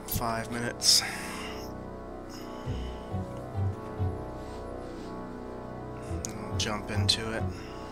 5 minutes. And we'll jump into it.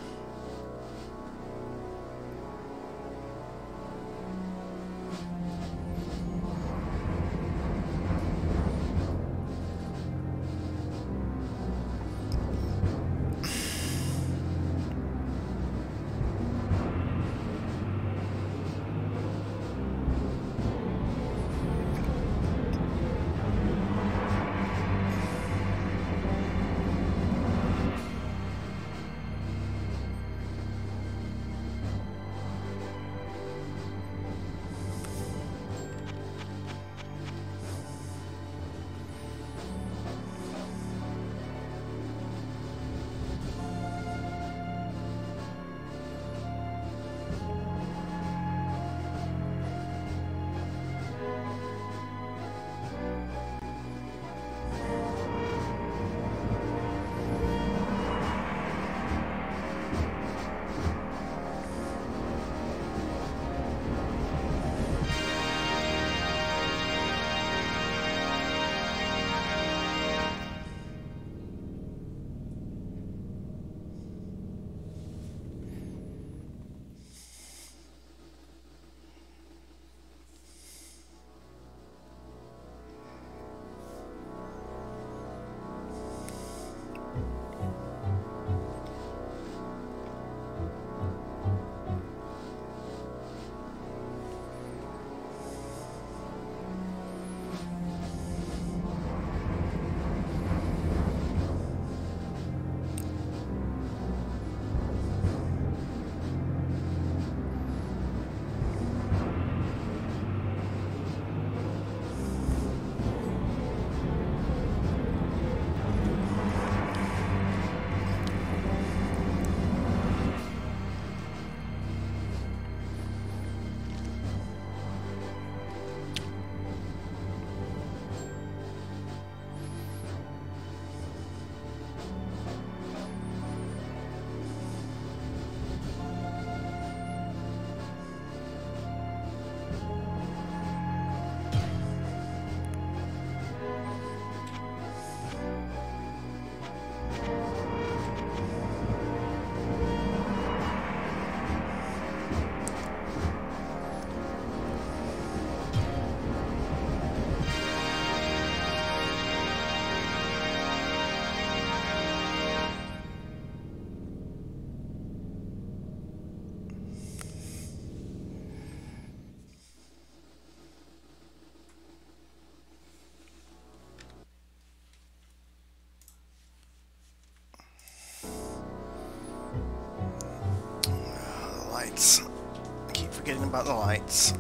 Lights. I keep forgetting about the lights.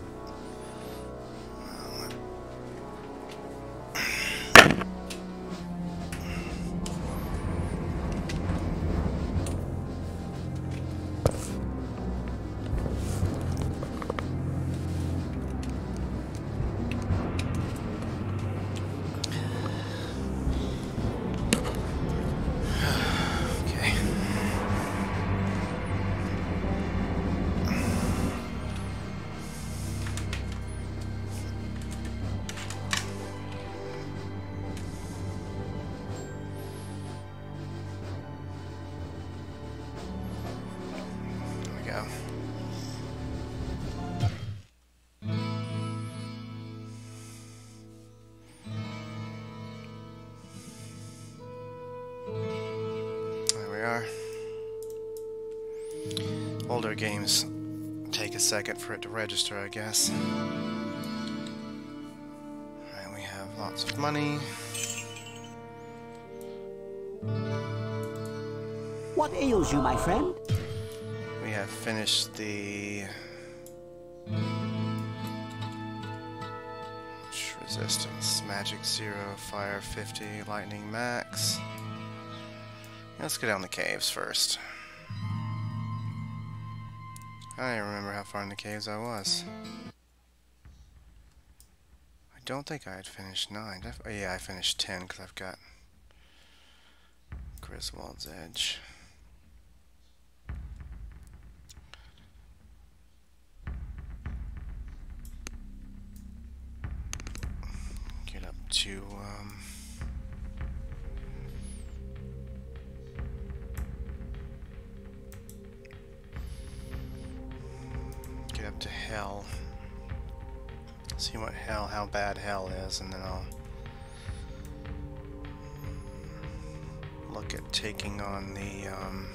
Older games take a second for it to register, I guess. Alright, we have lots of money. What ails you, my friend? We have finished the resistance, magic 0, fire 50, lightning max. Let's go down the caves first. I don't even remember how far in the caves I was. I don't think I had finished 9. Oh, yeah, I finished 10 because I've got Griswold's Edge. up to hell. See what hell, how bad hell is, and then I'll look at taking on the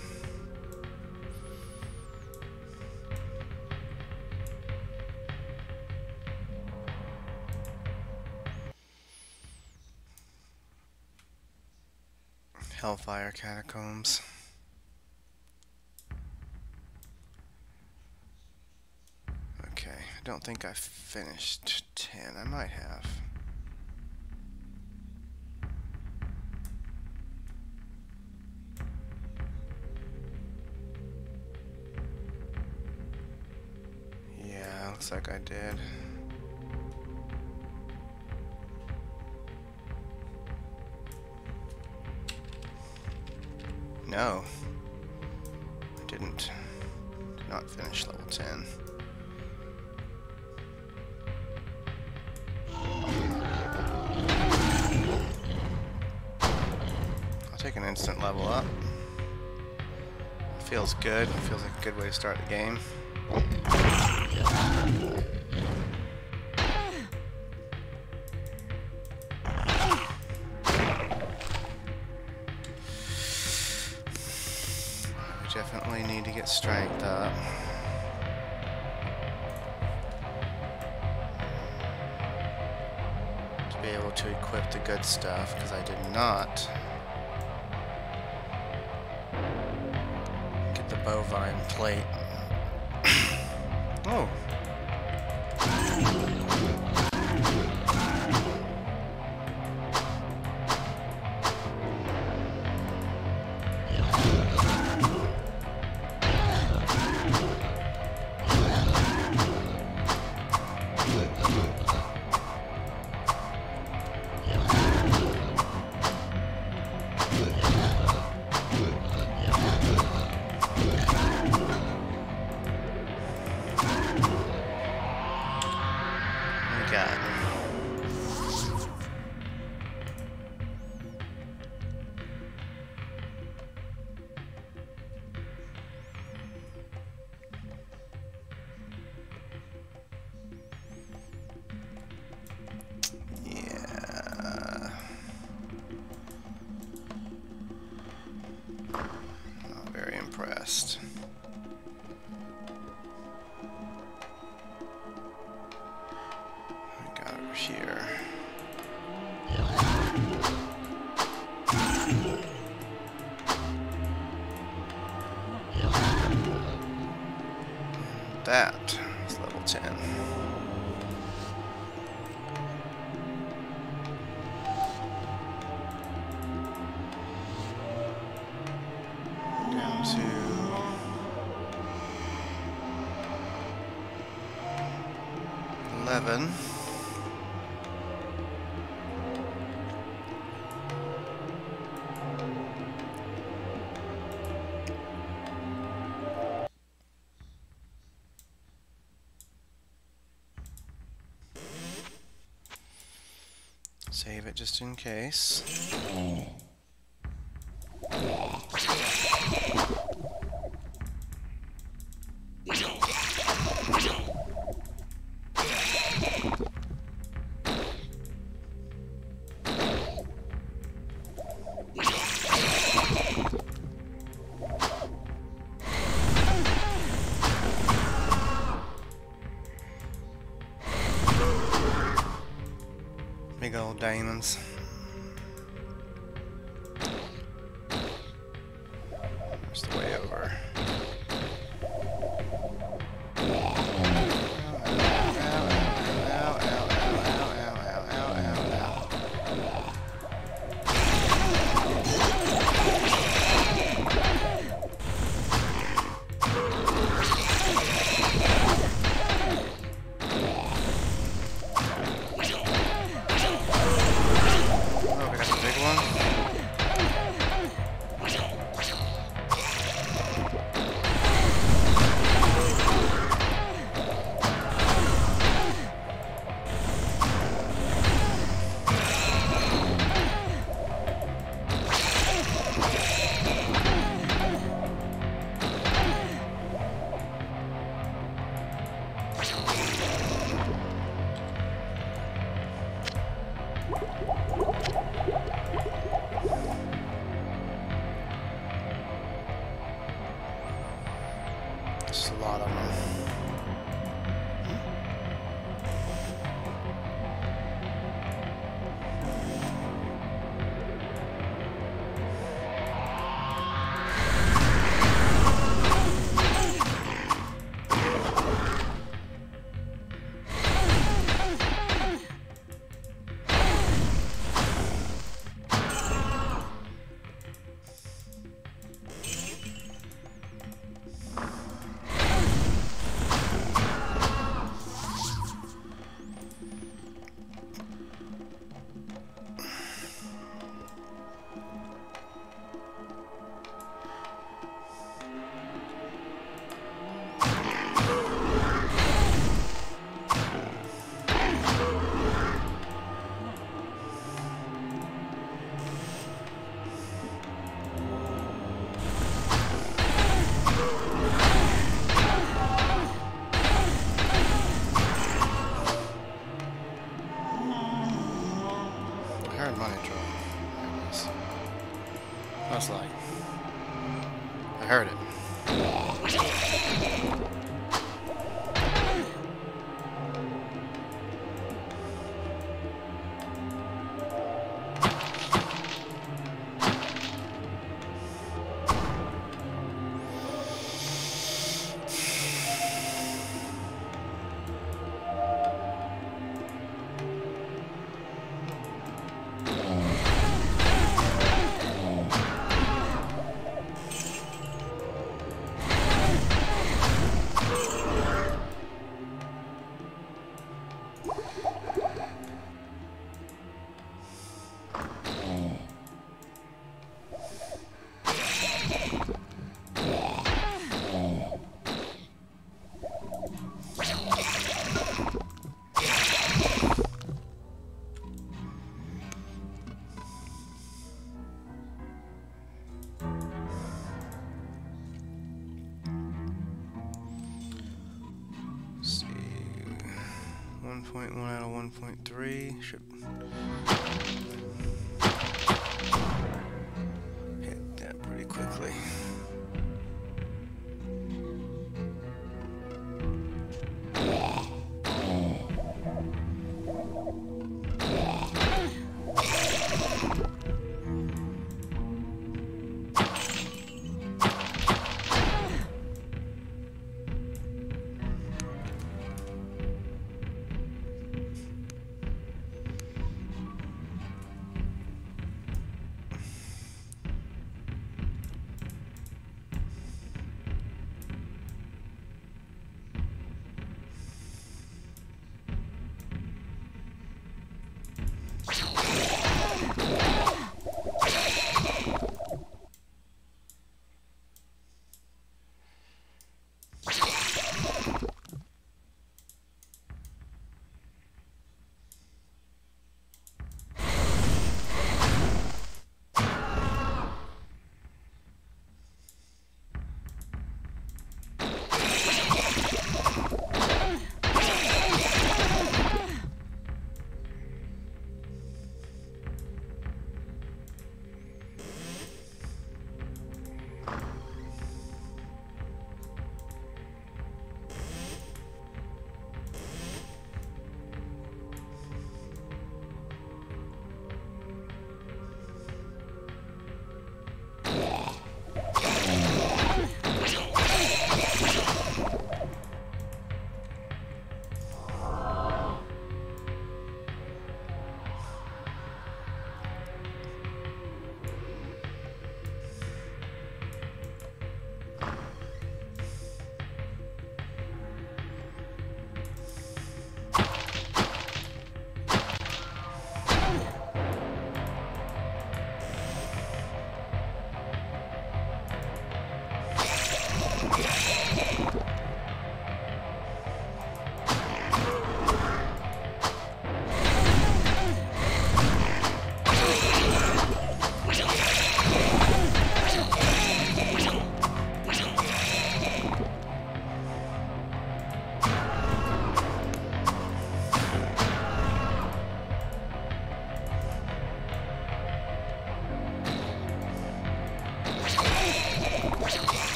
Hellfire Catacombs. Okay, I don't think I finished 10. I might have. Yeah, looks like I did. No, I didn't. Did not finish level 10. I'll take an instant level up. Feels good. Feels like a good way to start the game. Definitely need to get strength up. To be able to equip the good stuff, because I did not get the bovine plate. Oh. Impressed. I got over here. That is level 10. Down to 11. Save it just in case. Big old diamonds. There's the way over. Just a lot of them. That's like, I heard it. Let's see, 1.1 out of 1.3 should hit that pretty quickly.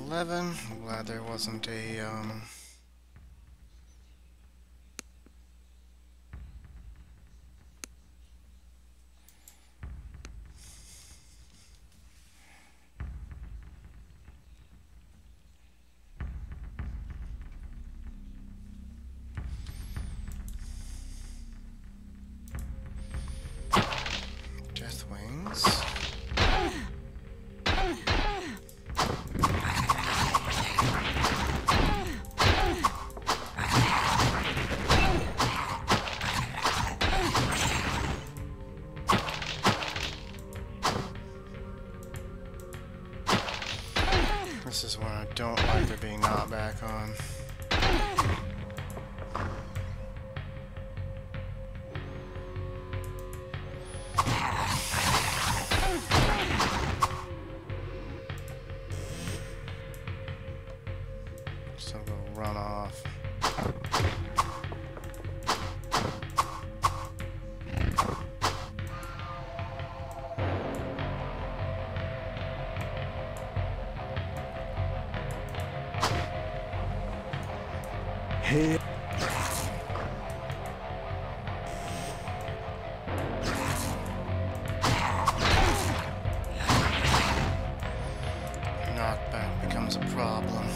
11. I'm glad there wasn't a Death Wings. This is one I don't like there being knockback on. So I'm gonna run off. Hey. Knockback becomes a problem.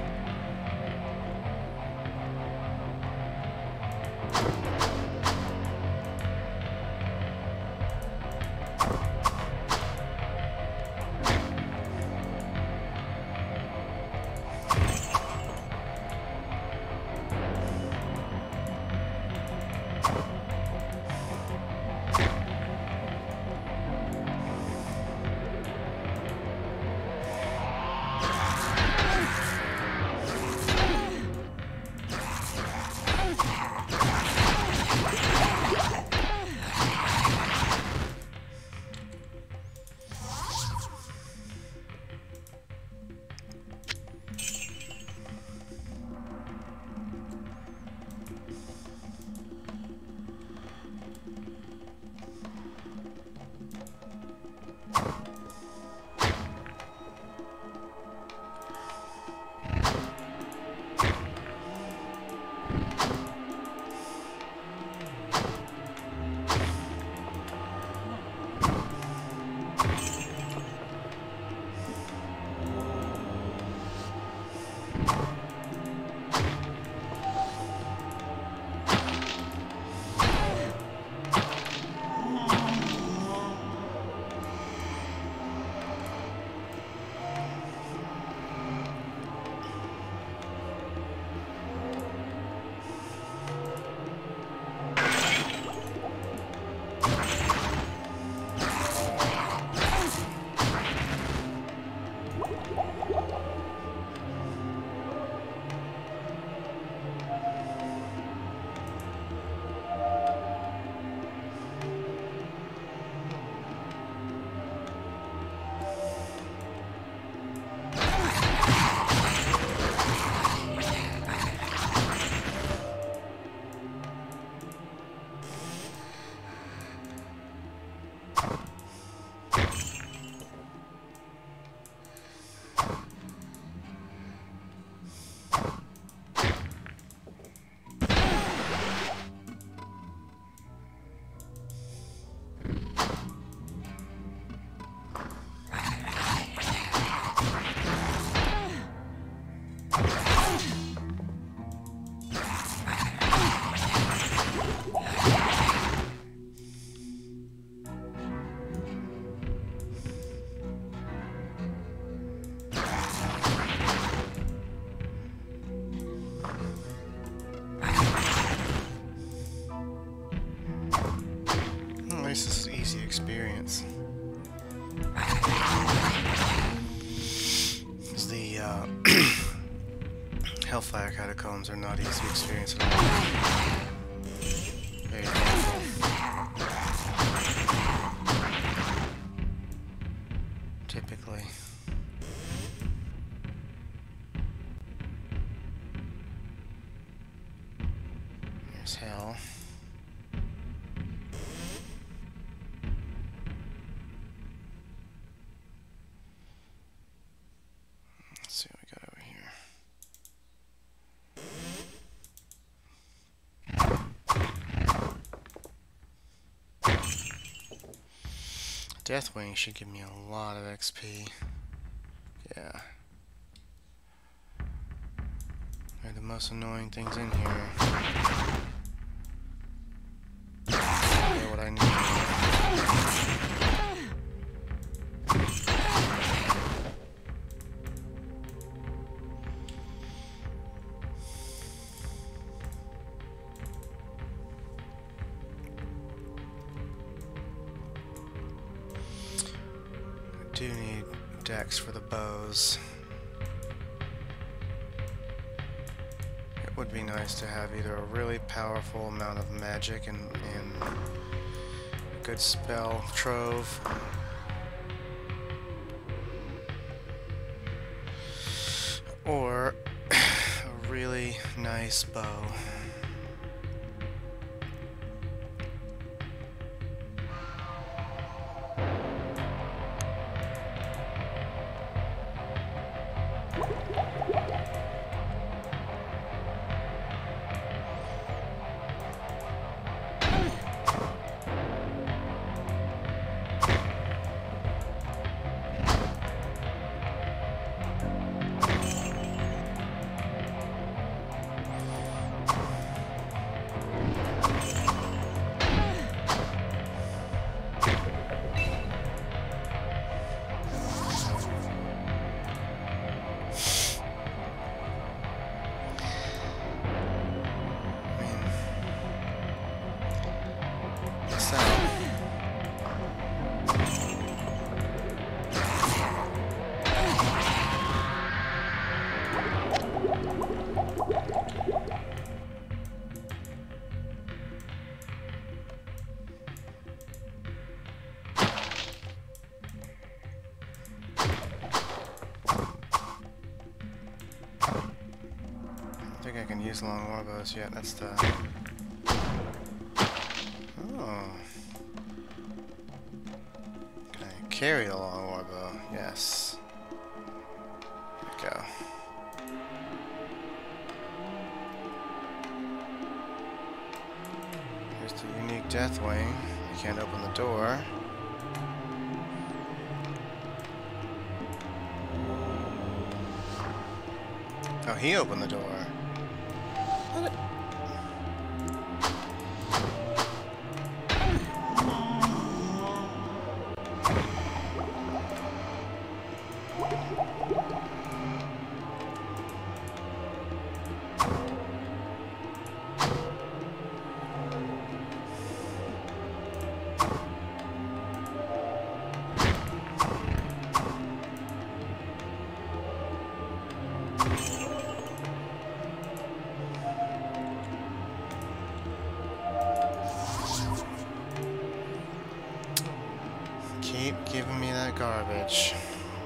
This is an easy experience. Because the Hellfire Catacombs are not easy experience at all. Very painful. Typically. There's hell. Let's see what we Deathwing should give me a lot of XP. Yeah. They're the most annoying things in here. They're what I need. I do need decks for the bows. It would be nice to have either a really powerful amount of magic and a good spell trove, or a really nice bow. I think I can use long warbows yet. That's the... Oh. Can I carry the long warbow? Yes. There we go. Here's the unique Deathwing. You can't open the door. Oh, he opened the door. Keep giving me that garbage.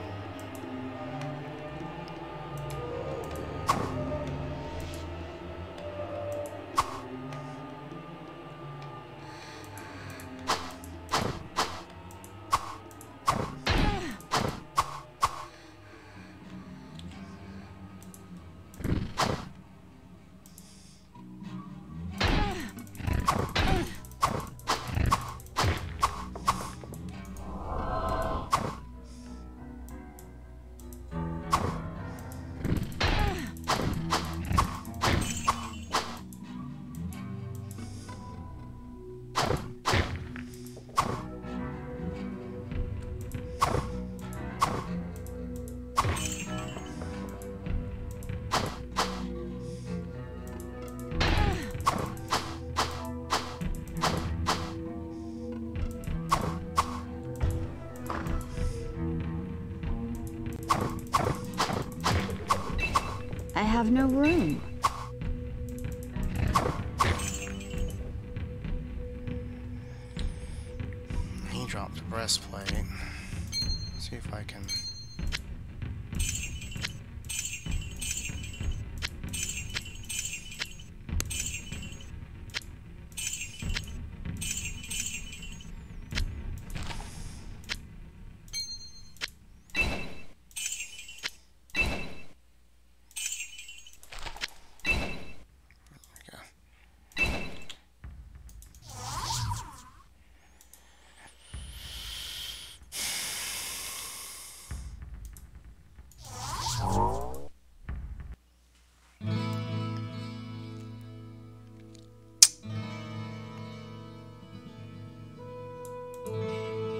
I have no room. He dropped a breastplate. See if I can...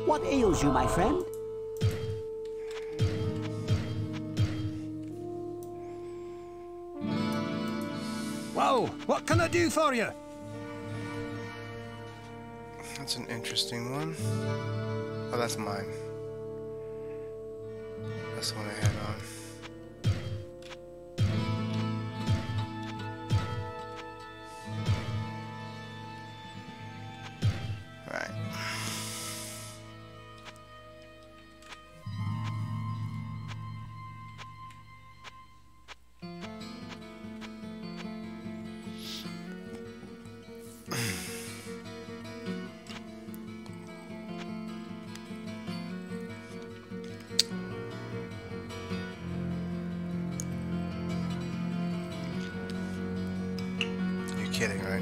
What ails you, my friend? Whoa, what can I do for you? That's an interesting one. Oh, that's mine. That's the one I had on. Right. You're kidding, right?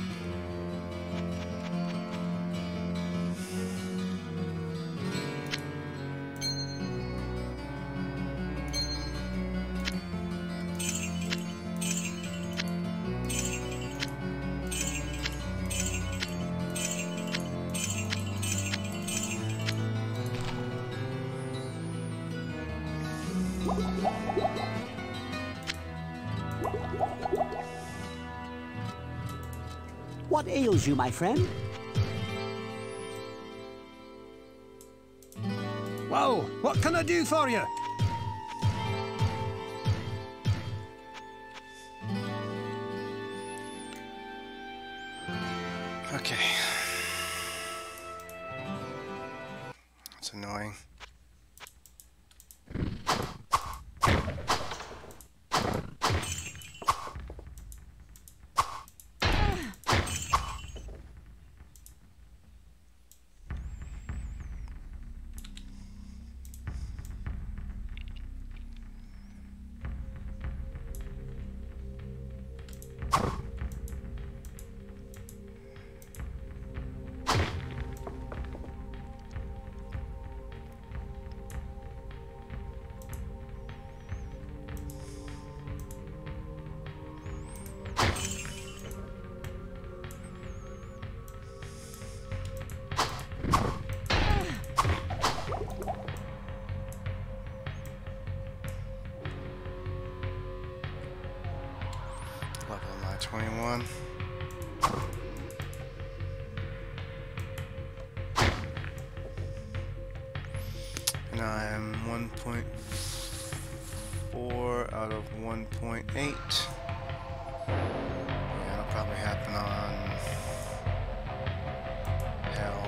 What ails you, my friend? Whoa, what can I do for you? Okay. That's annoying. Level am I 21? And I am 1.4 out of 1.8. Yeah, that'll probably happen on Hell.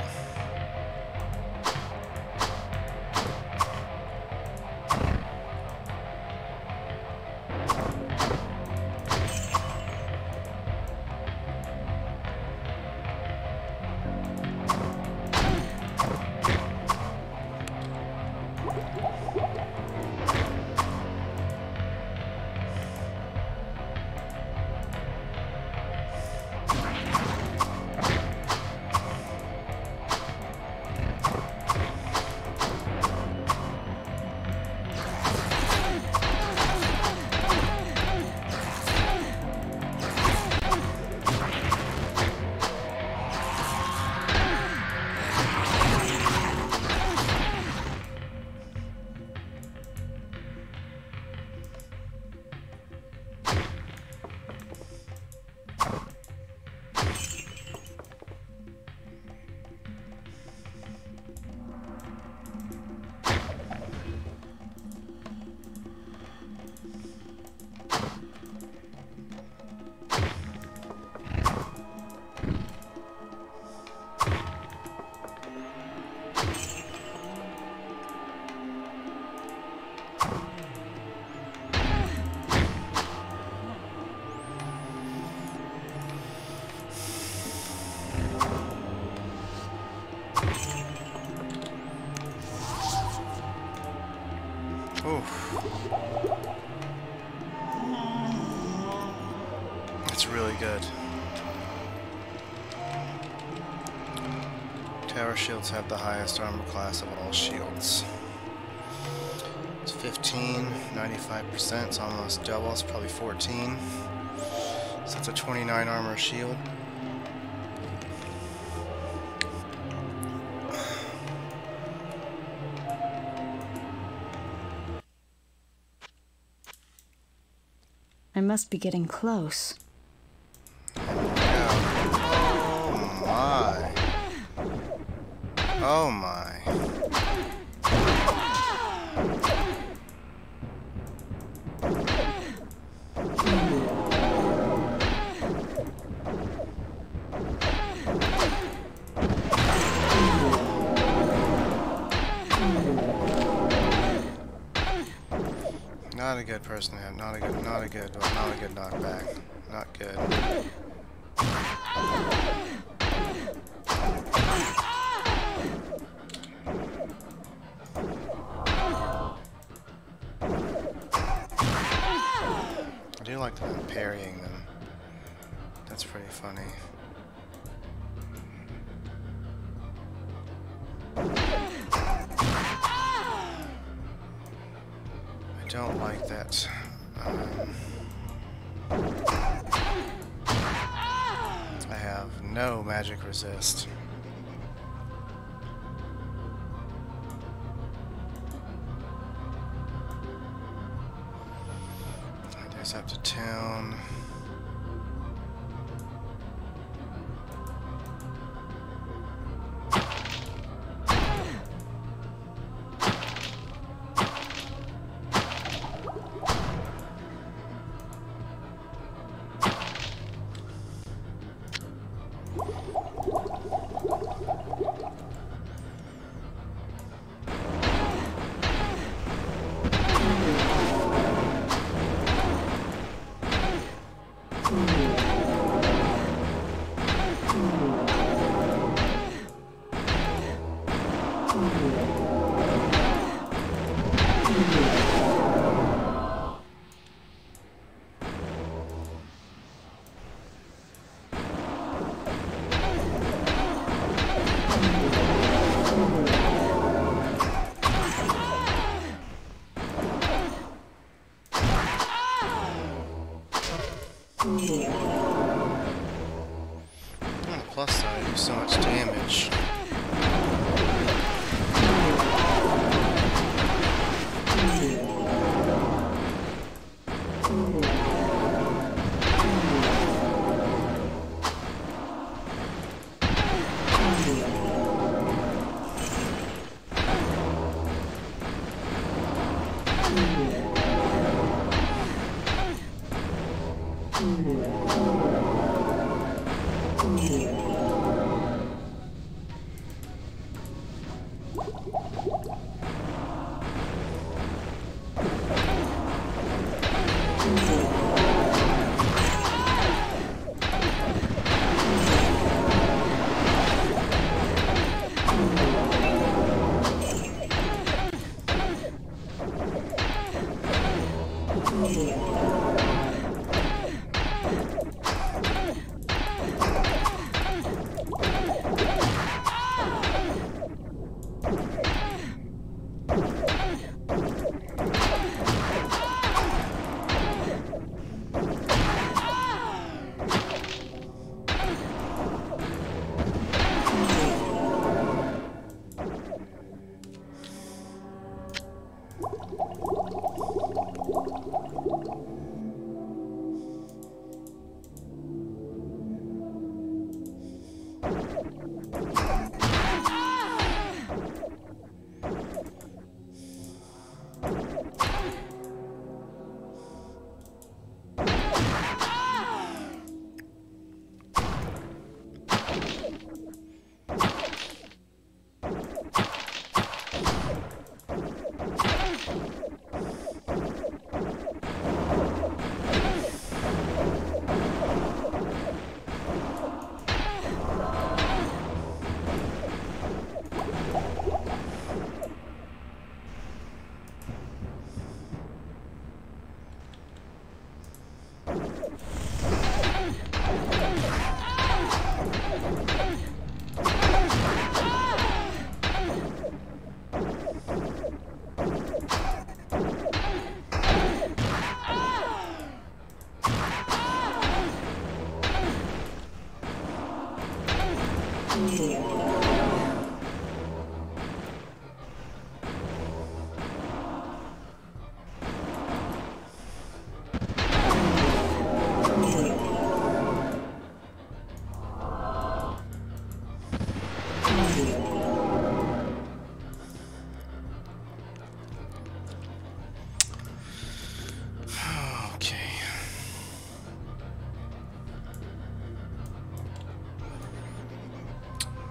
Oof. That's really good. Tower shields have the highest armor class of all shields. It's 15, 95%, it's almost double, it's probably 14. So it's a 29 armor shield. I must be getting close. Oh my. Oh my. Not a good person to have. Not a good knockback. Not good. I do like them parrying them. That's pretty funny. I don't like that. I have no magic resist. There's up to town. Plus side, do so much damage.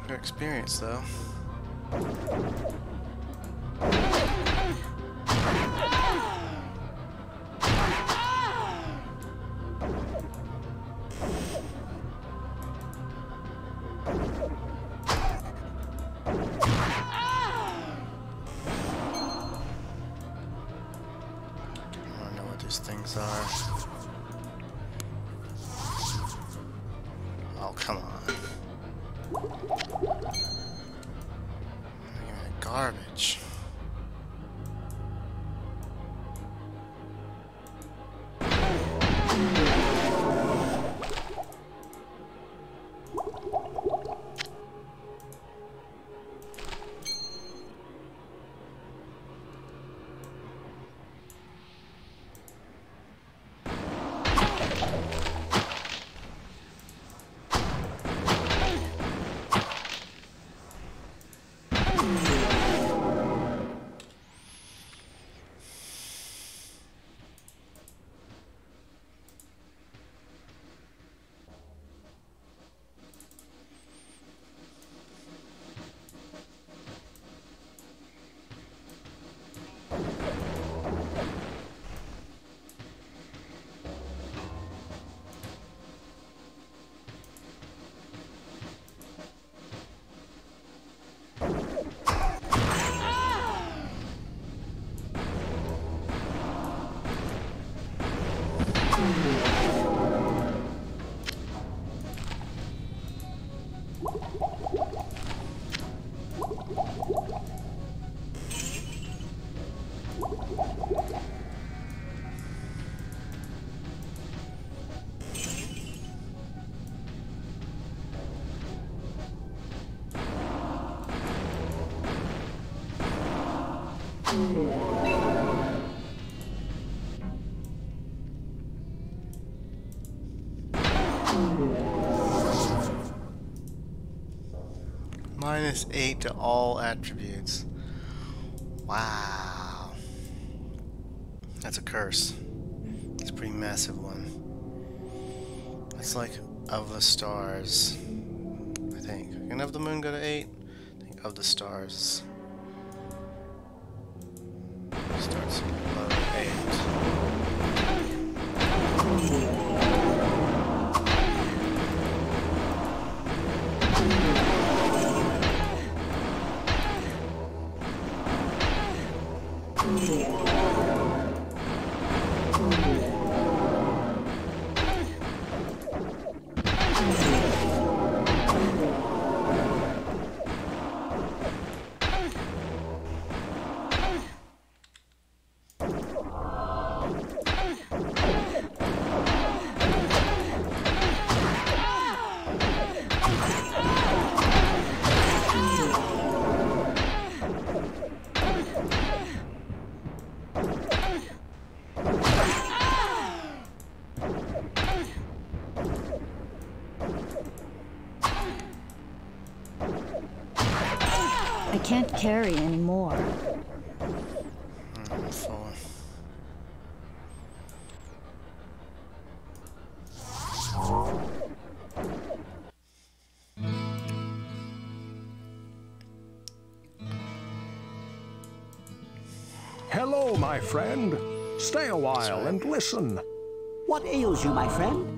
Good experience, though. Things are. Oh, come on. Garbage. -8 to all attributes. Wow. That's a curse. It's a pretty massive one. It's like of the stars, I think. Can of the moon go to 8? I think of the stars starts below 8. I can't carry anymore. Full. Hello, my friend. Stay a while and listen. What ails you, my friend?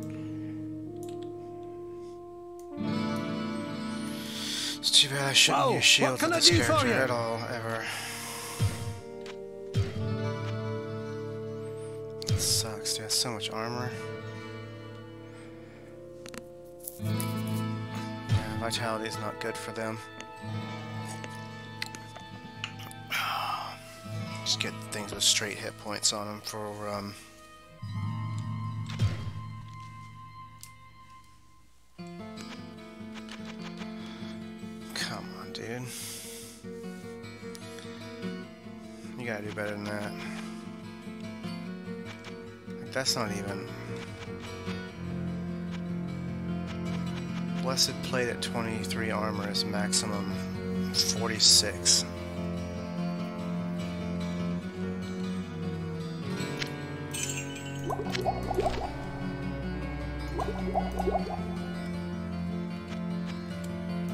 It's too bad I shouldn't Whoa, use shield what can with I this do for character you? at all, ever. It sucks, dude. Has so much armor. Yeah, vitality is not good for them. Just get things with straight hit points on them for Come on, dude. You gotta do better than that. Like, that's not even... Blessed Plate at 23 armor is maximum 46.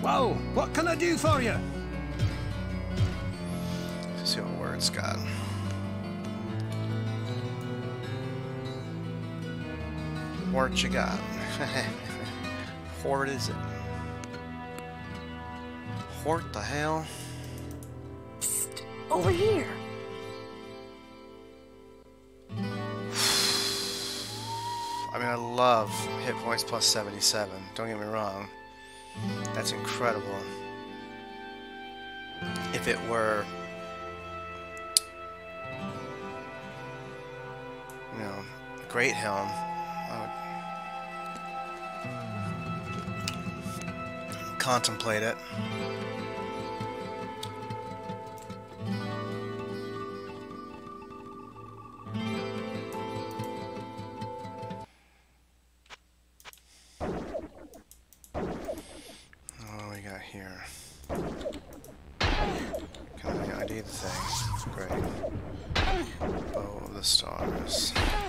Whoa, what can I do for you? Let's see what word's got. What you got? What is it? What the hell? Psst, over here. I mean, I love hit points plus 77. Don't get me wrong. That's incredible. If it were, you know, Great Helm, I would contemplate it. Here. Can I ID the thing? Great. Bow of the Stars.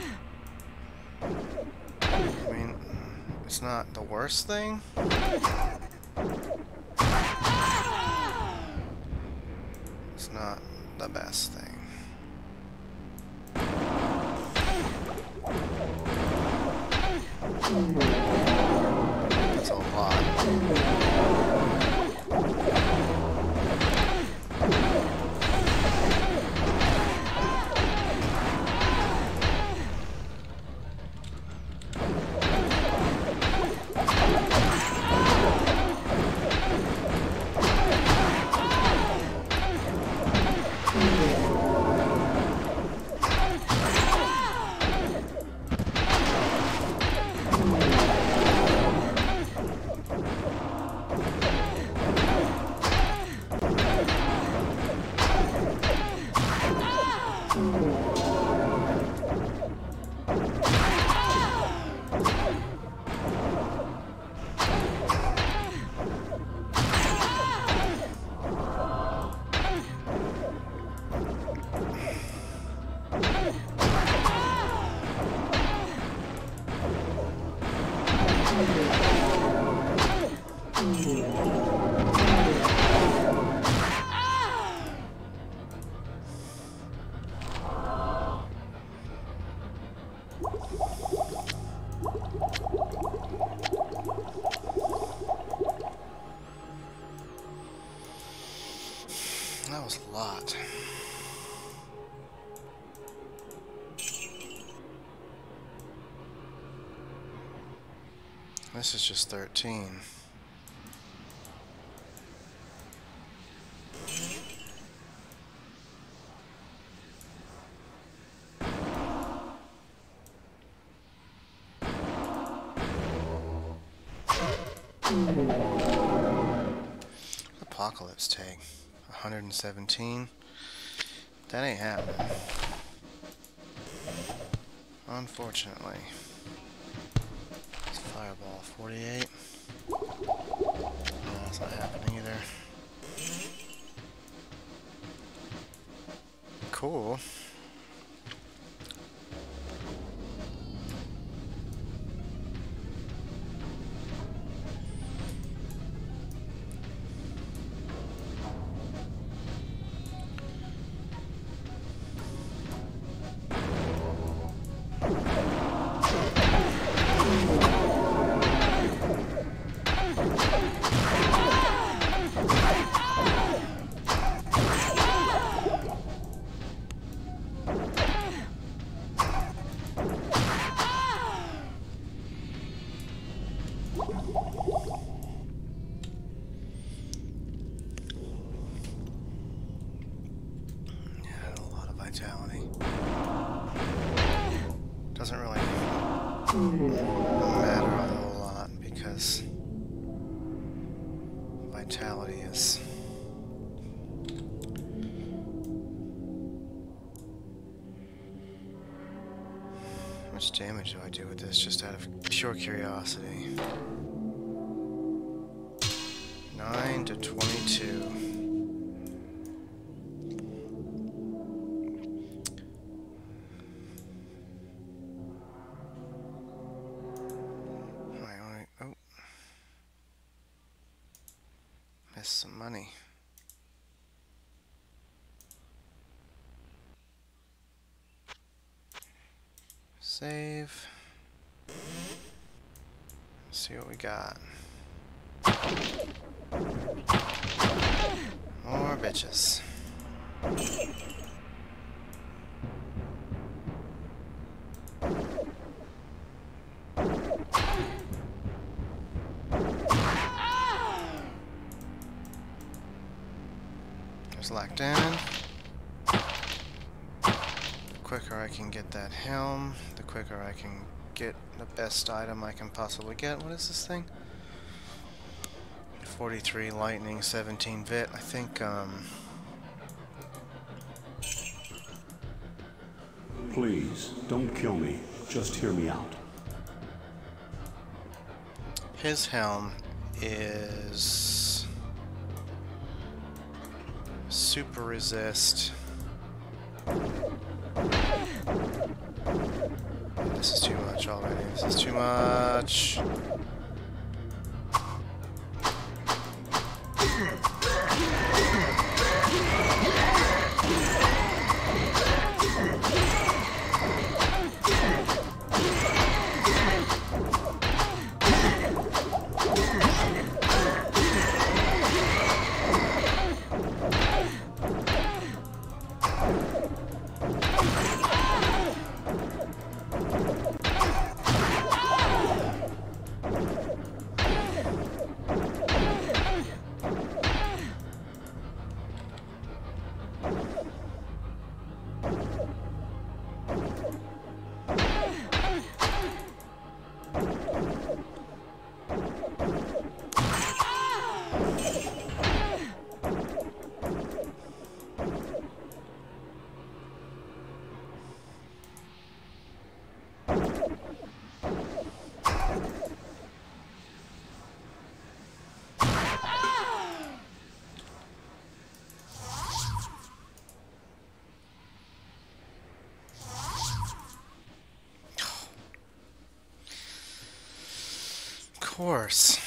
I mean, it's not the worst thing. It's not the best thing. That's a lot. That was a lot. This is just 13. Apocalypse take 117. That ain't happening. Unfortunately. It's Fireball 48. No, that's not happening either. Cool. Doesn't really matter a whole lot because vitality is how much damage do I do with this just out of pure curiosity? 9 to 22. missed some money. Save. Let's see what we got. More bitches. There's locked in. The quicker I can get that helm, the quicker I can get the best item I can possibly get. What is this thing? 43 lightning, 17 vit. I think, Please, don't kill me. Just hear me out. his helm is super resist. This is too much already. This is too much. Of course.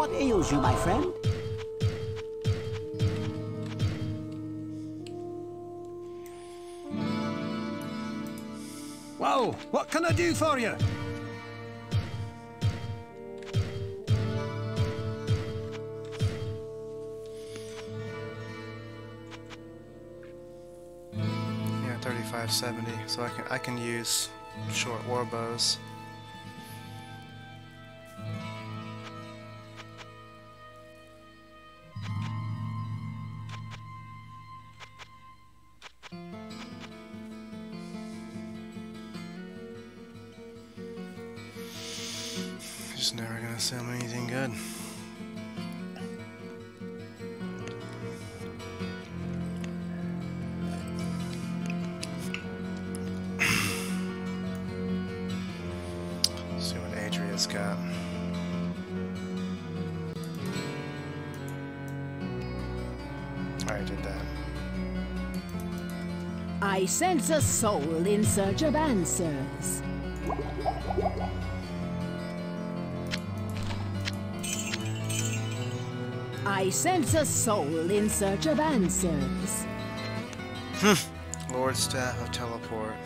What ails you, my friend? Well, what can I do for you? Yeah, 3570. So I can use short war bows. Just never gonna sell me anything good. See what Adria's got. I already did that. I sense a soul in search of answers. I sense a soul in search of answers. Lord Staff of Teleport.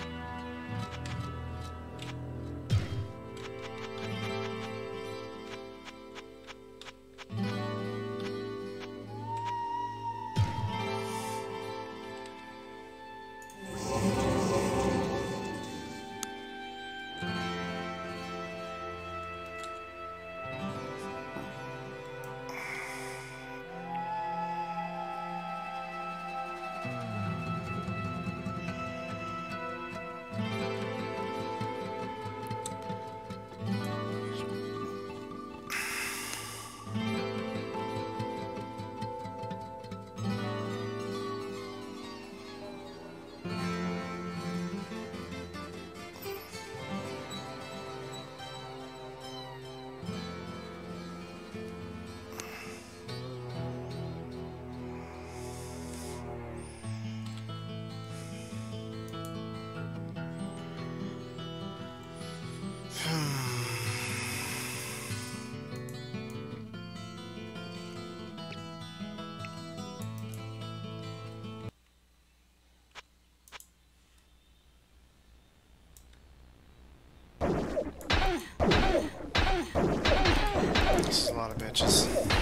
This is a lot of bitches.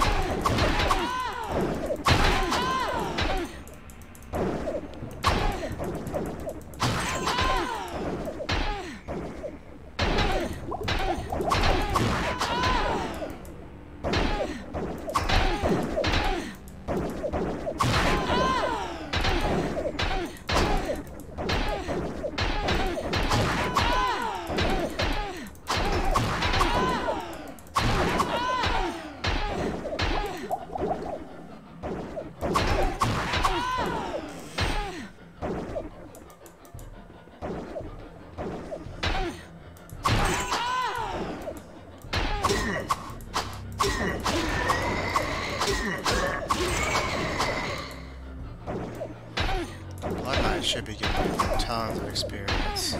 I should be getting tons of experience.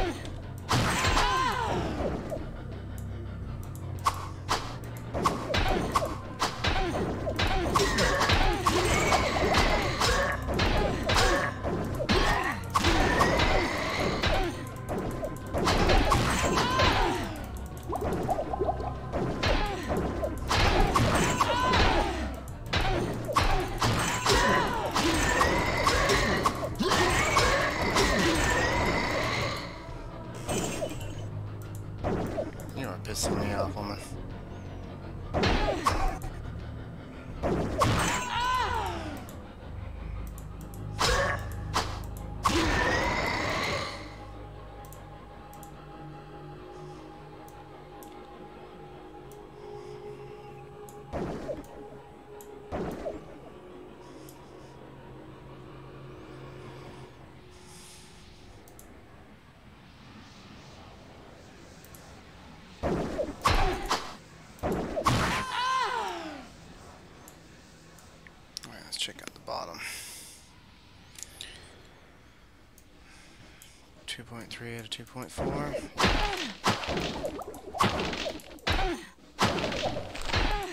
You are pissing me off, woman. Check out the bottom. 2.3 out of 2.4.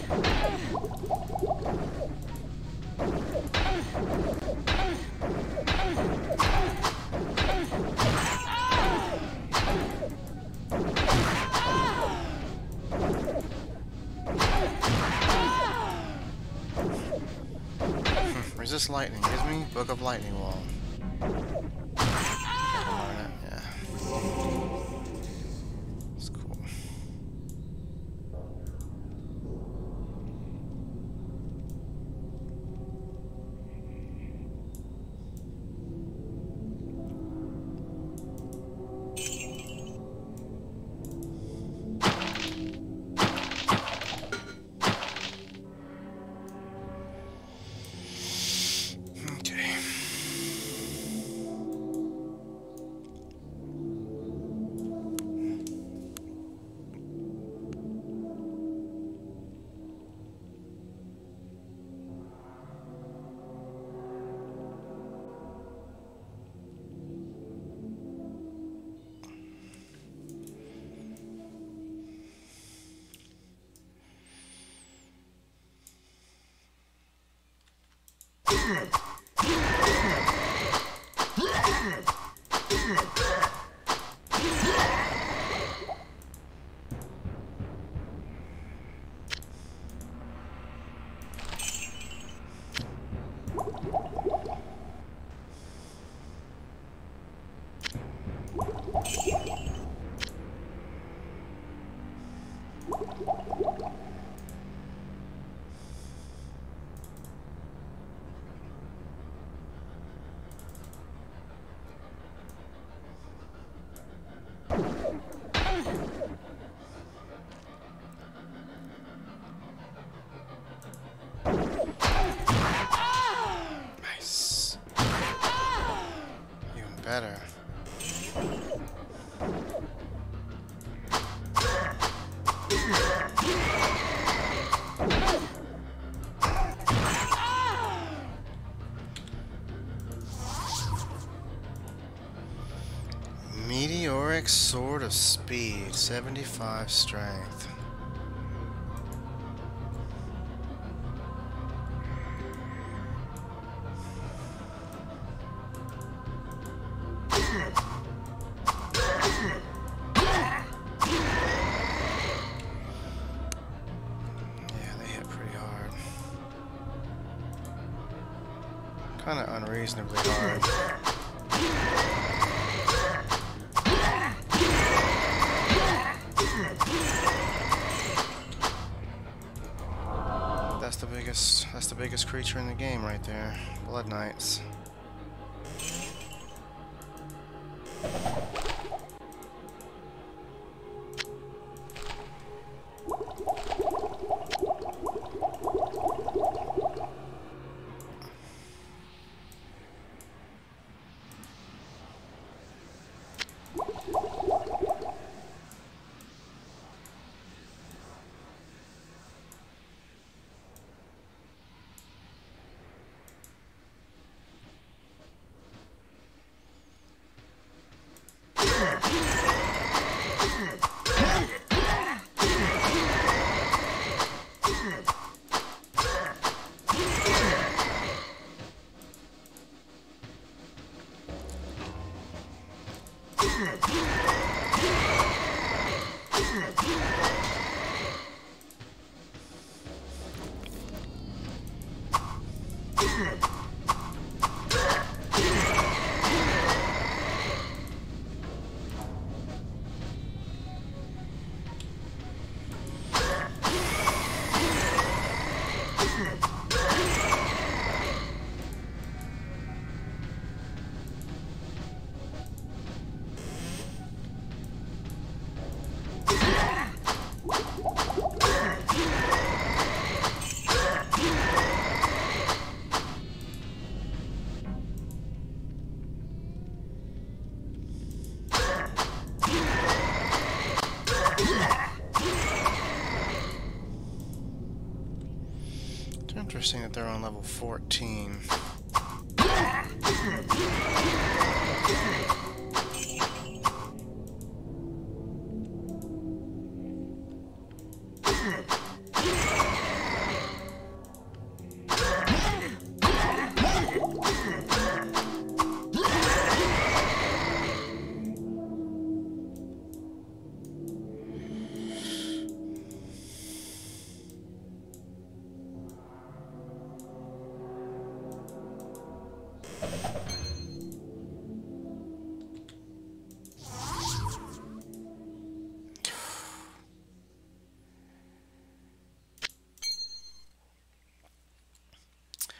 Resist lightning. Gives me Book of Lightning Wall. Yeah. It's cool. Nice. Even better. Meteoric Sword of Speed, 75 strength. Yeah, they hit pretty hard. Kind of unreasonably hard. That's the biggest creature in the game right there. Blood Knights. Interesting that they're on level 14.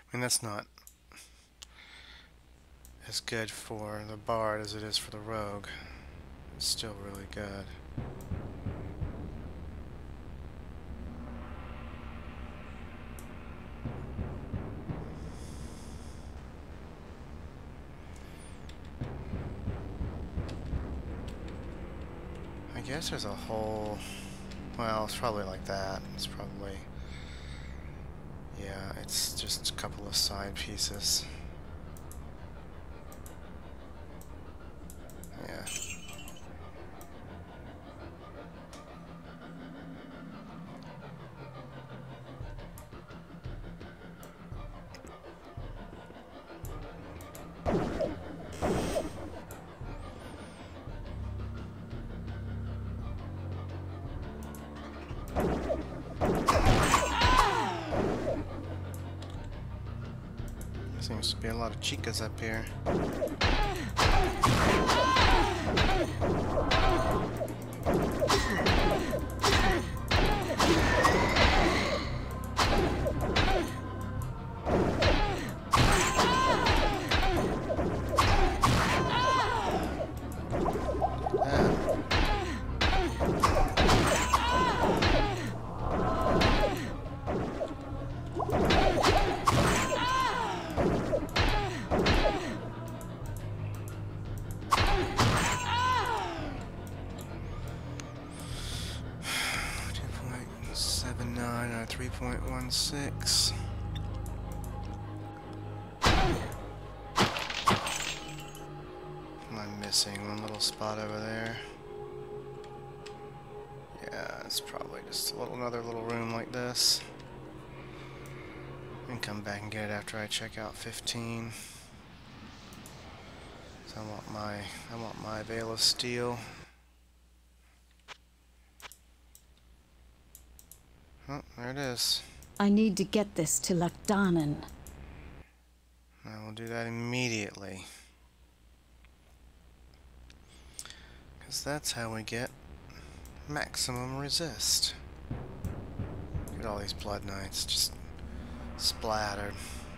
I mean, that's not as good for the Bard as it is for the Rogue. It's still really good. I guess there's a whole... Well, it's probably like that. It's probably... Yeah, it's just a couple of side pieces. Yeah. Seems to be a lot of chicas up here. Or 3.16. Am I missing one little spot over there? Yeah, it's probably just another little room like this. And come back and get it after I check out 15. So I want my Veil of Steel. Oh, there it is. I need to get this to Lakdanen. I will do that immediately. Because that's how we get maximum resist. Look at all these Blood Knights just splattered.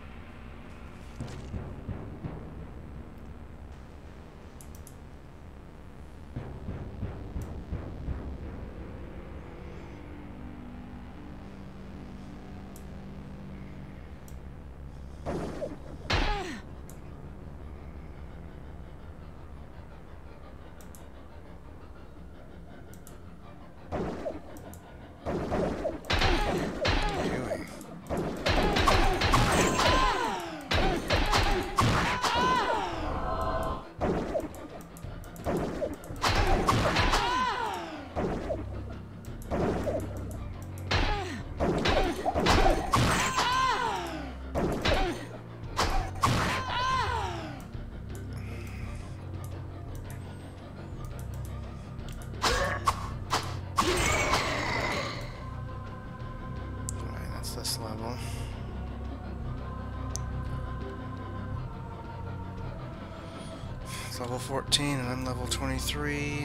This level. It's level 14 and I'm level 23.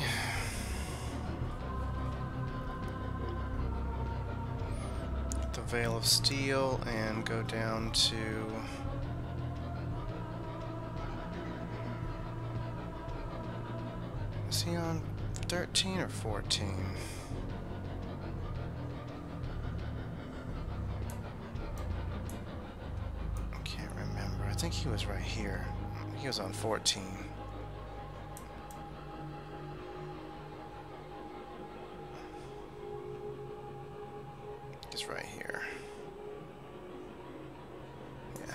Get the Veil of Steel and go down to is he on 13 or 14? I think he was right here. He was on 14. He's right here. Yeah.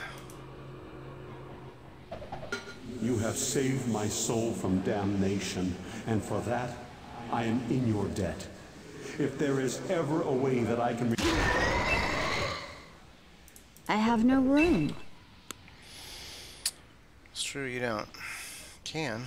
You have saved my soul from damnation, and for that, I am in your debt. If there is ever a way that I can... I have no room. It's true, you don't. Can.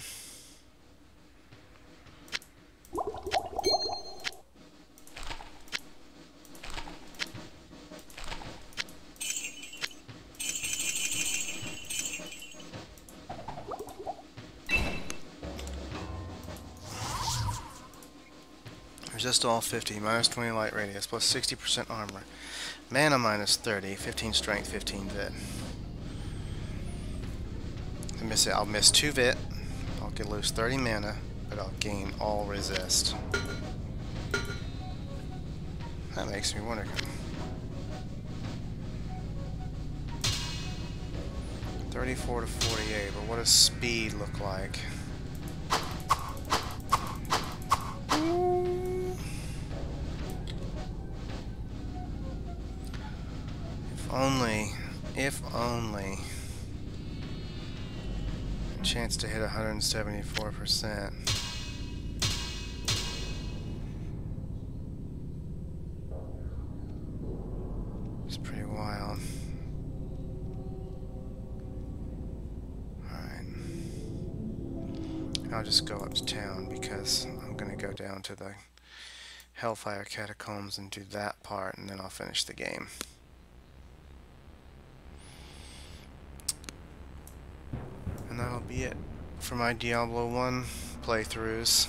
Resist all 50, minus 20 light radius, plus 60% armor. Mana minus 30, 15 strength, 15 vid. I'll miss 2 vit. I'll get lose 30 mana, but I'll gain all resist. That makes me wonder. 34 to 48, but what does speed look like? If only. A chance to hit 174%. It's pretty wild. Alright. I'll just go up to town because I'm gonna go down to the Hellfire Catacombs and do that part, and then I'll finish the game. And that'll be it for my Diablo 1 playthroughs.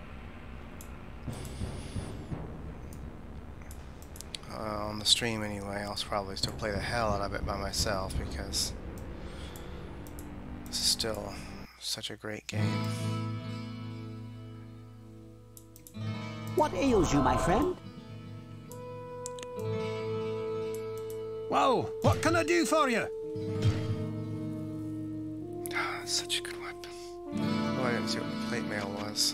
On the stream anyway, I'll probably still play the hell out of it by myself because this is still such a great game. What ails you, my friend? Whoa, what can I do for you? That's such a good weapon. Oh, I didn't see what the plate mail was.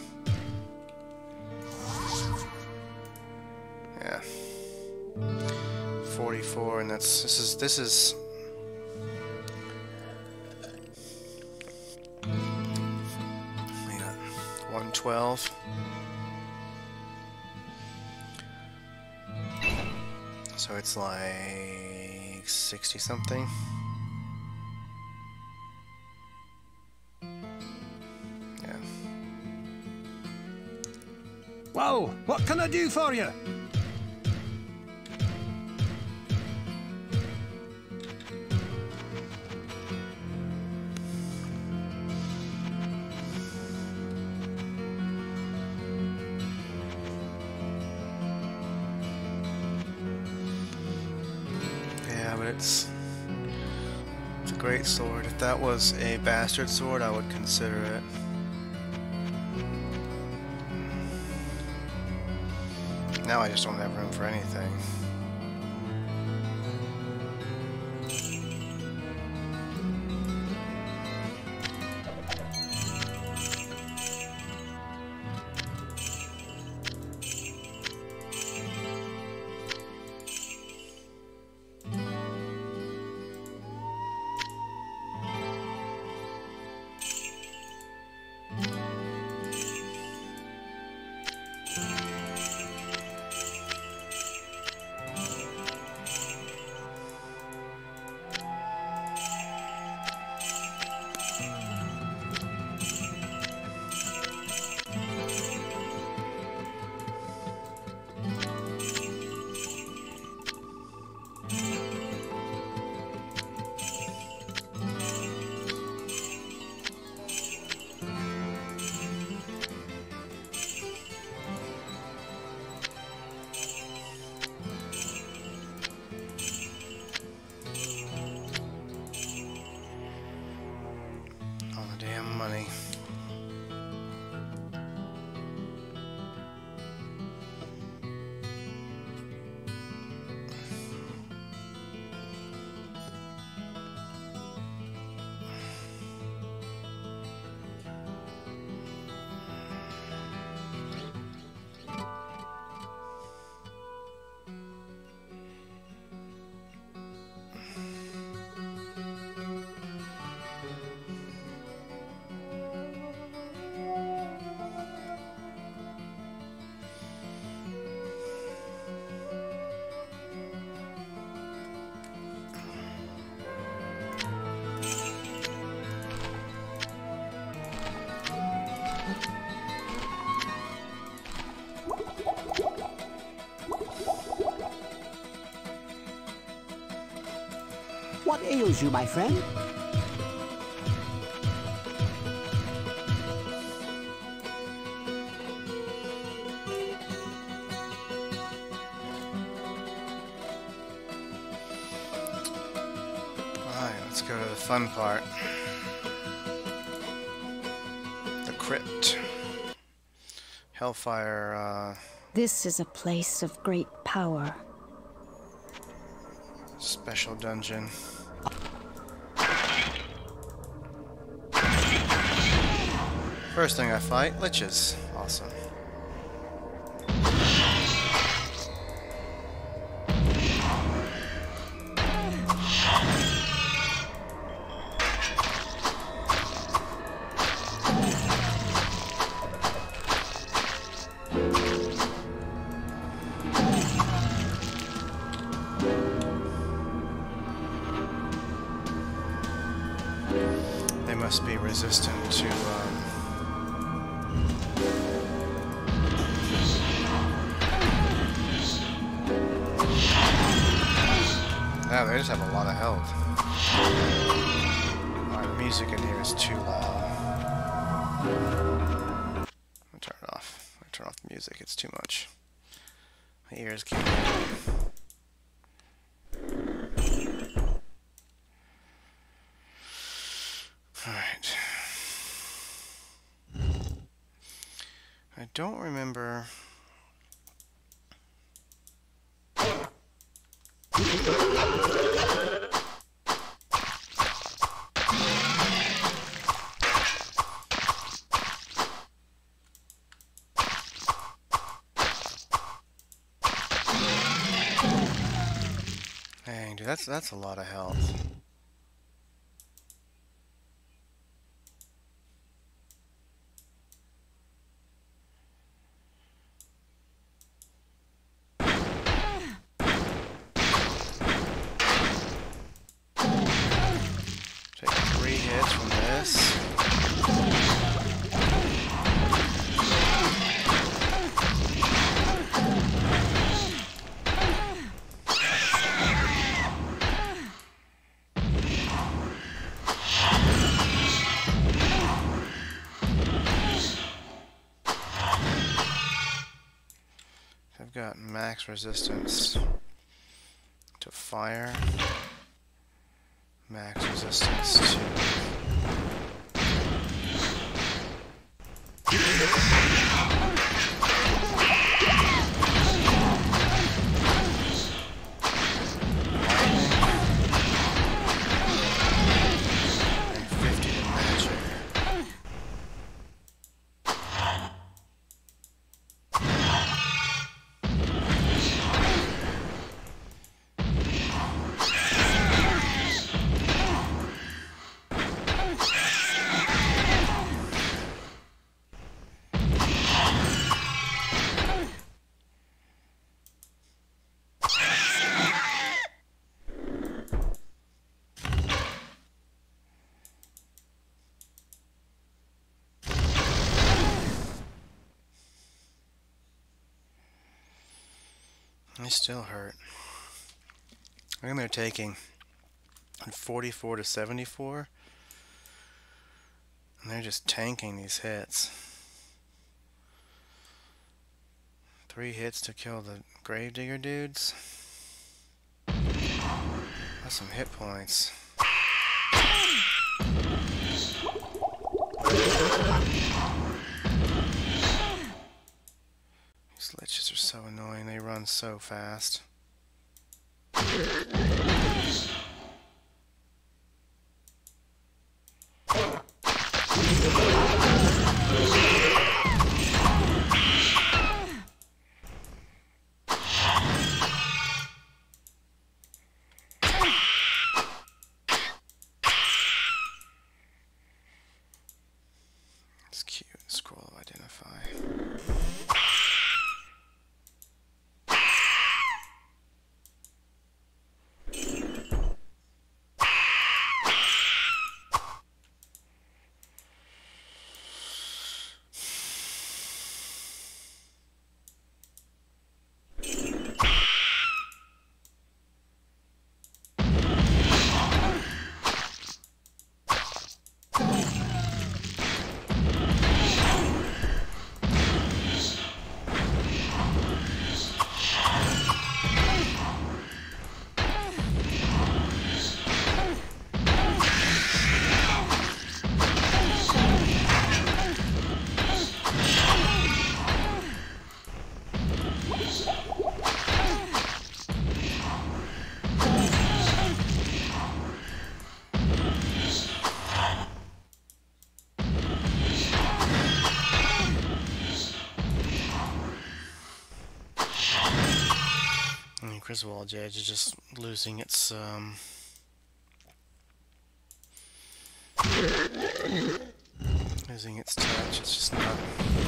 Yeah. 44, and this is yeah, 112. So it's like 60 something. Yeah. Whoa, what can I do for you? It's a great sword. If that was a bastard sword, I would consider it. Now I just don't have room for anything. Money. What ails you, my friend? Alright, let's go to the fun part. crypt. Hellfire, This is a place of great power. special dungeon. First thing I fight, liches. Awesome. They must be resistant to wow, they just have a lot of health. Alright, the music in here is too loud. I'll turn it off. I'll turn off the music, it's too much. My ears can't hear it. Alright. I don't remember. Dang, dude, that's a lot of health. Take 3 hits from this. I've got max resistance to fire. Max resistance to and 50 to magic. They still hurt. I think they're taking 44 to 74. And they're just tanking these hits. 3 hits to kill the Gravedigger dudes. That's some hit points. These liches are so annoying, they run so fast. It's cute, scroll of identify. Griswold Edge is just losing its touch. It's just not.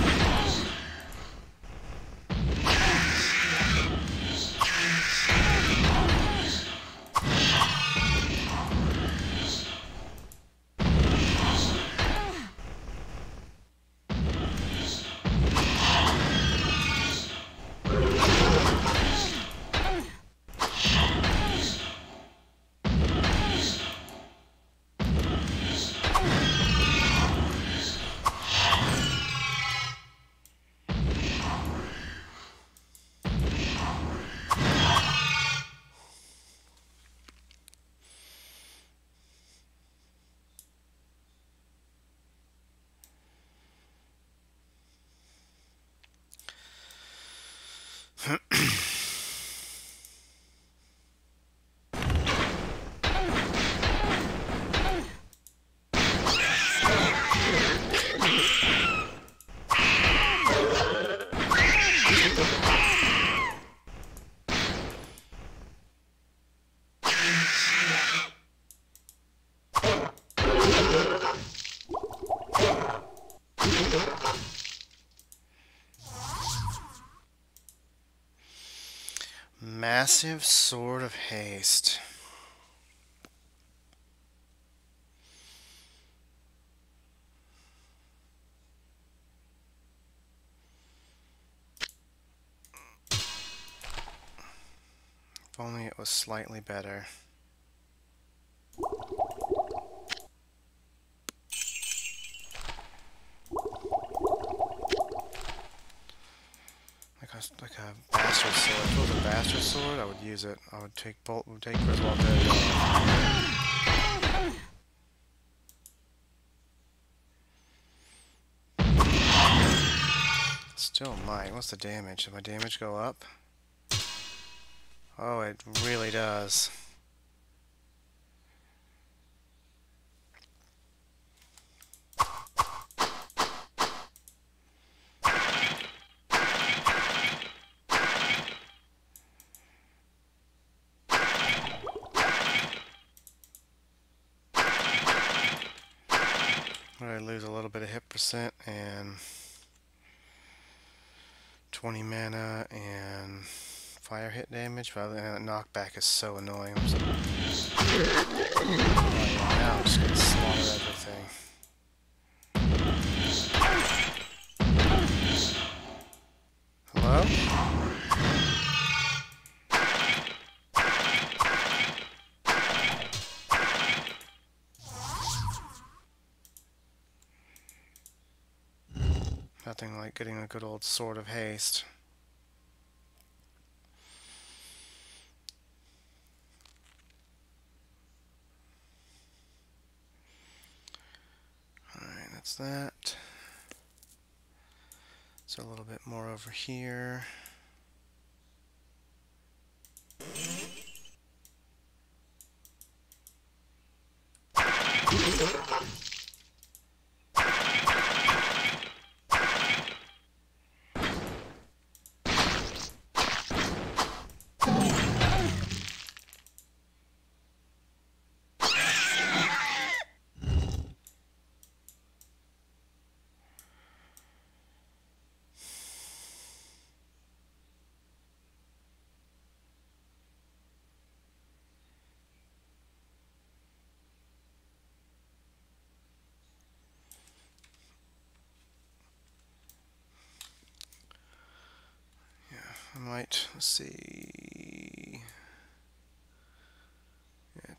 Massive Sword of Haste. If only it was slightly better. Like a bastard sword. If it was a bastard sword, I would use it. I would take Griswold Edge. Still might. What's the damage? Did my damage go up? Oh, it really does. I lose a little bit of hit percent and 20 mana and fire hit damage, but that knockback is so annoying. Now I'm just gonna slaughter everything. Hello? Nothing like getting a good old Sword of Haste. Alright, that's that. So a little bit more over here. I might, let's see, yeah,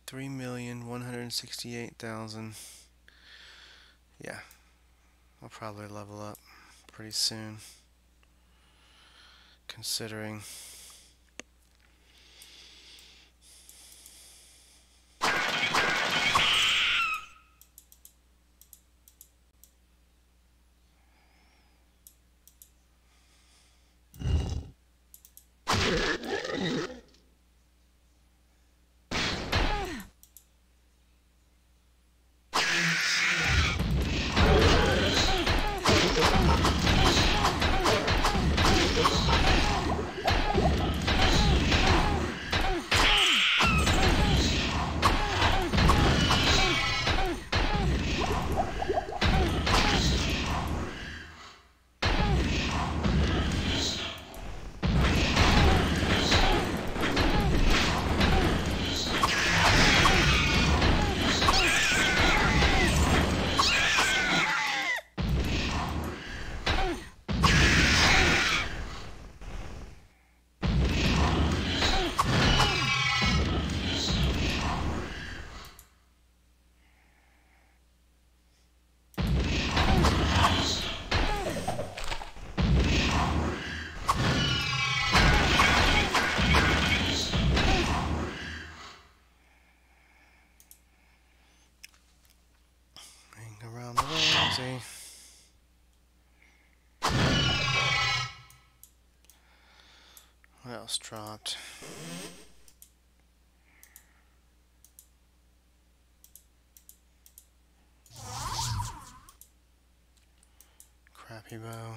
3,168,000. Yeah, I'll probably level up pretty soon, considering. See? What else dropped? Crappy bow.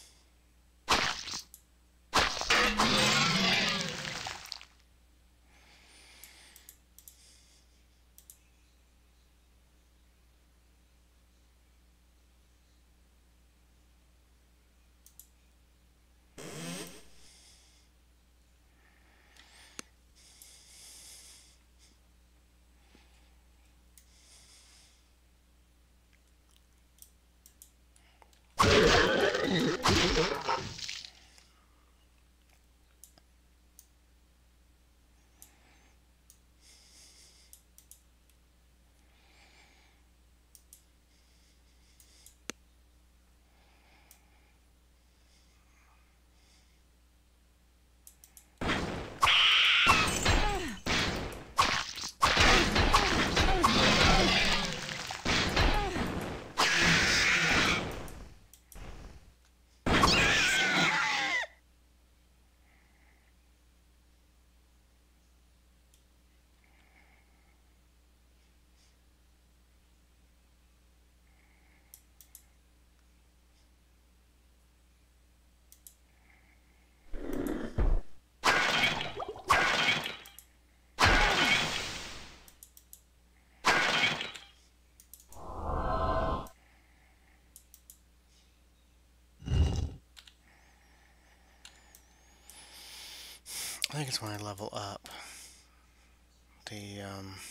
I think it's when I level up. The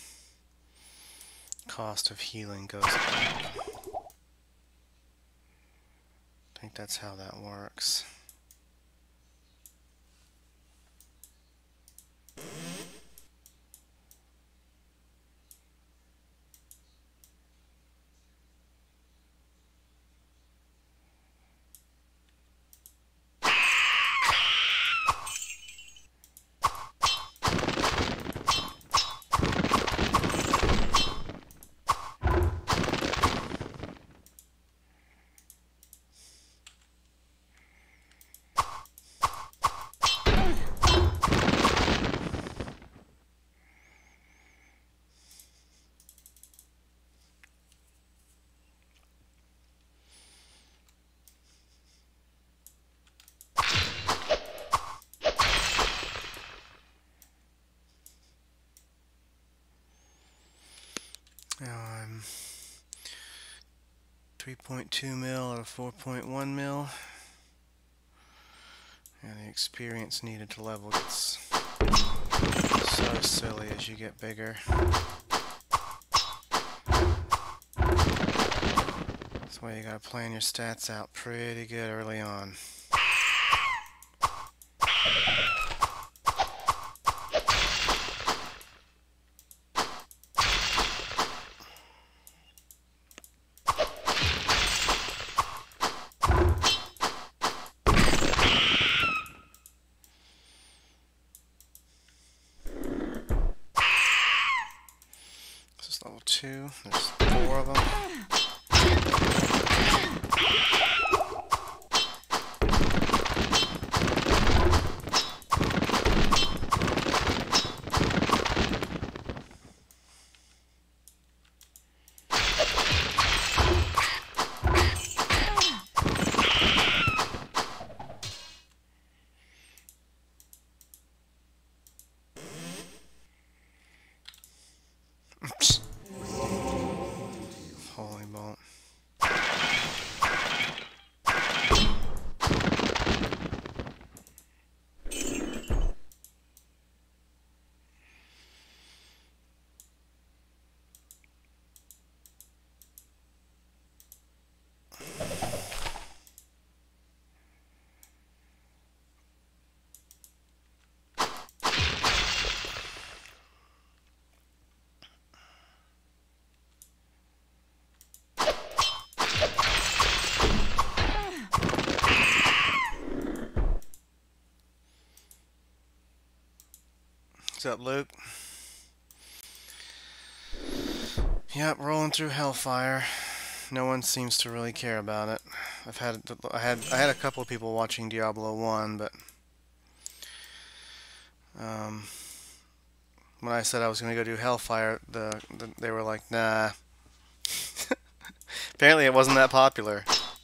cost of healing goes up. I think that's how that works. Now I'm 3.2 mil out of 4.1 mil, and the experience needed to level gets so silly as you get bigger. That's why you gotta plan your stats out pretty good early on. Level 2, there's 4 of them. Holy bolt. What's up, Luke? Yep, rolling through Hellfire. no one seems to really care about it. I had a couple of people watching Diablo 1, but when I said I was going to go do Hellfire, they were like, nah. Apparently it wasn't that popular.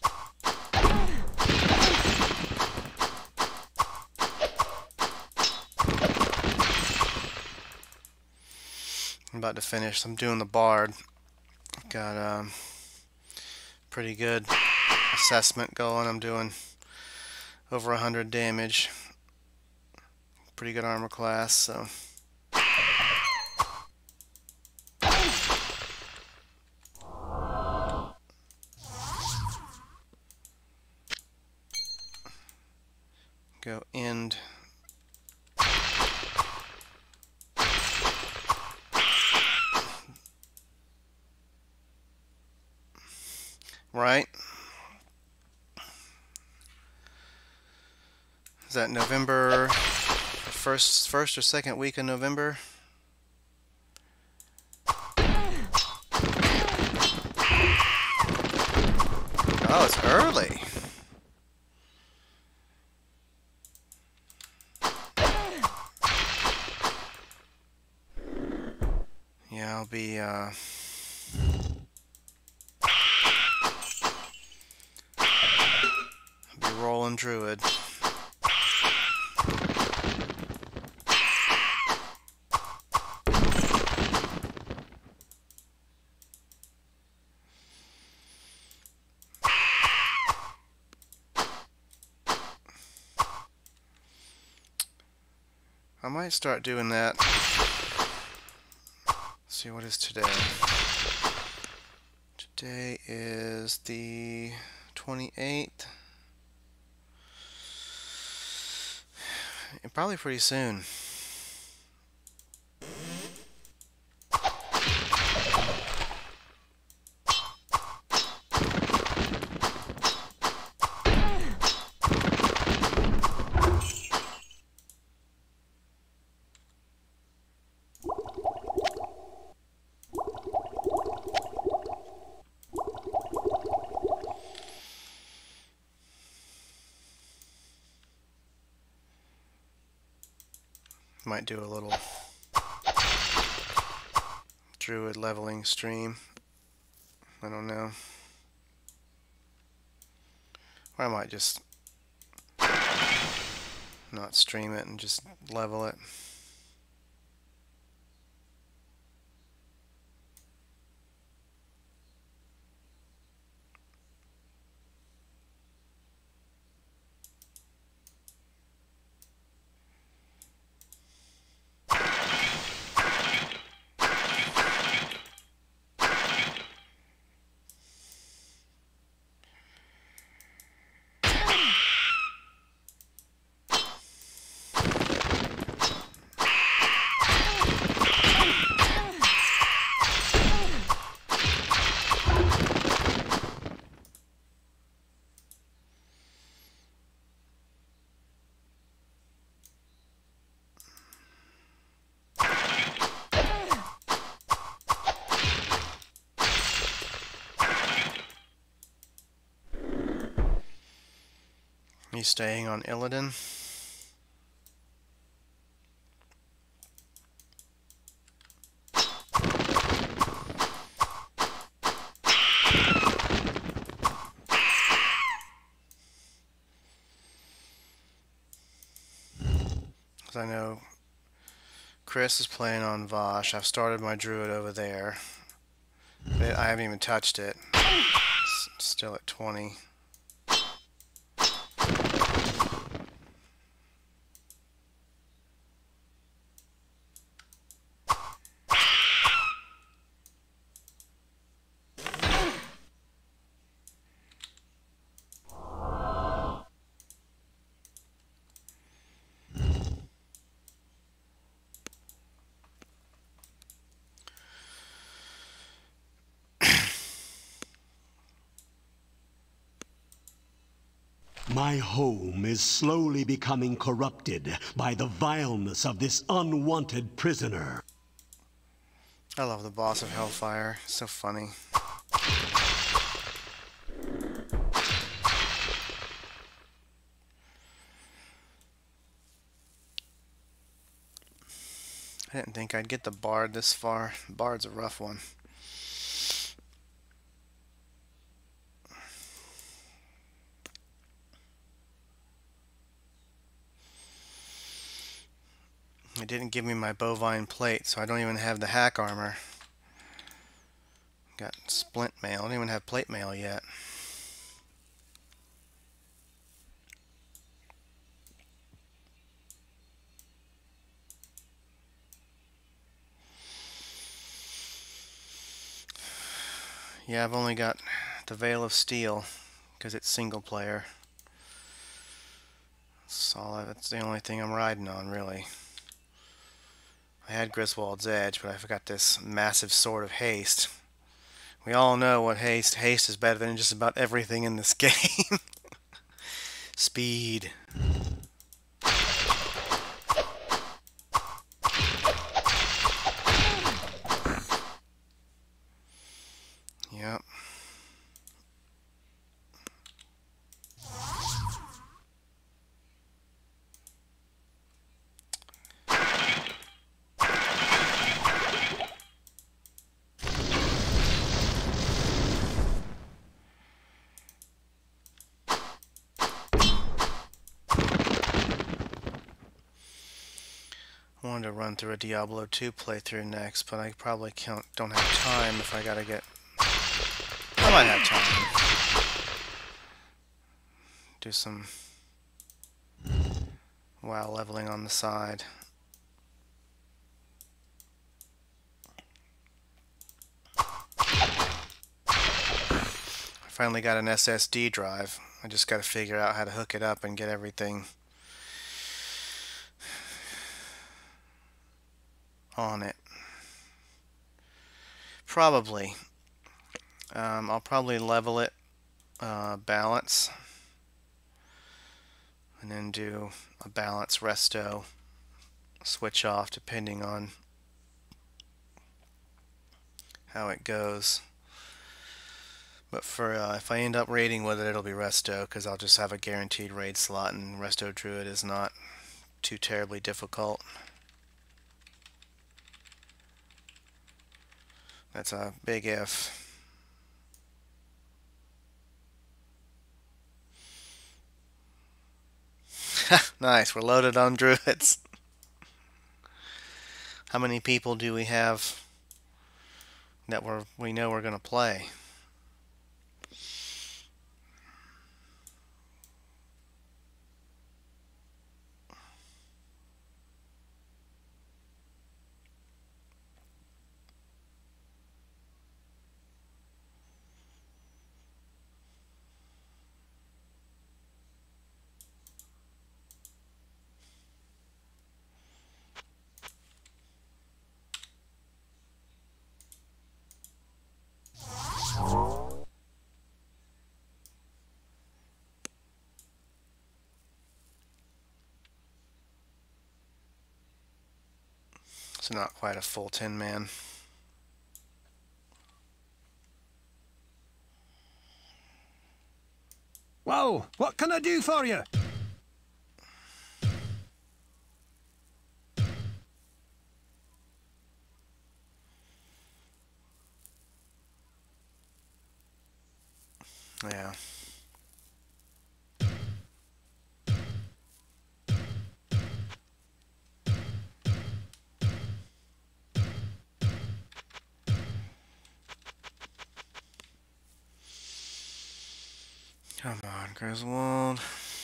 I'm about to finish. I'm doing the Bard. Got pretty good assessment going. I'm doing over 100 damage. Pretty good armor class, so. Go end. Right? Is that November, first or second week of November? Oh, it's early. Yeah, I'll be rolling druid. I might start doing that. Let's see, what is today? Today is the 28th. Probably pretty soon. Might do a little druid leveling stream. I don't know. Or I might just not stream it and just level it. You staying on Illidan? Because I know Chris is playing on Vosh. I've started my druid over there. But I haven't even touched it. It's still at 20. My home is slowly becoming corrupted by the vileness of this unwanted prisoner. I love the boss of Hellfire. It's so funny. I didn't think I'd get the Bard this far. Bard's a rough one. It didn't give me my bovine plate, so I don't even have the hack armor. Got splint mail. I don't even have plate mail yet. Yeah, I've only got the Veil of Steel because it's single player. That's the only thing I'm riding on, really. I had Griswold's Edge, but I forgot this massive Sword of Haste. We all know what haste is better than just about everything in this game. Speed. Yep. I wanted to run through a Diablo 2 playthrough next, but I probably don't have time if I gotta get... I might have time. Do some WoW leveling on the side. I finally got an SSD drive. I just gotta figure out how to hook it up and get everything on it. Probably. I'll probably level it balance and then do a balance resto switch off depending on how it goes. But for if I end up raiding with it, it'll be resto because I'll just have a guaranteed raid slot, and resto druid is not too terribly difficult. That's a big if. Nice, we're loaded on druids. How many people do we have that we know we're going to play? It's not quite a full 10-man. Whoa, what can I do for you? Yeah. Come on, Griswold.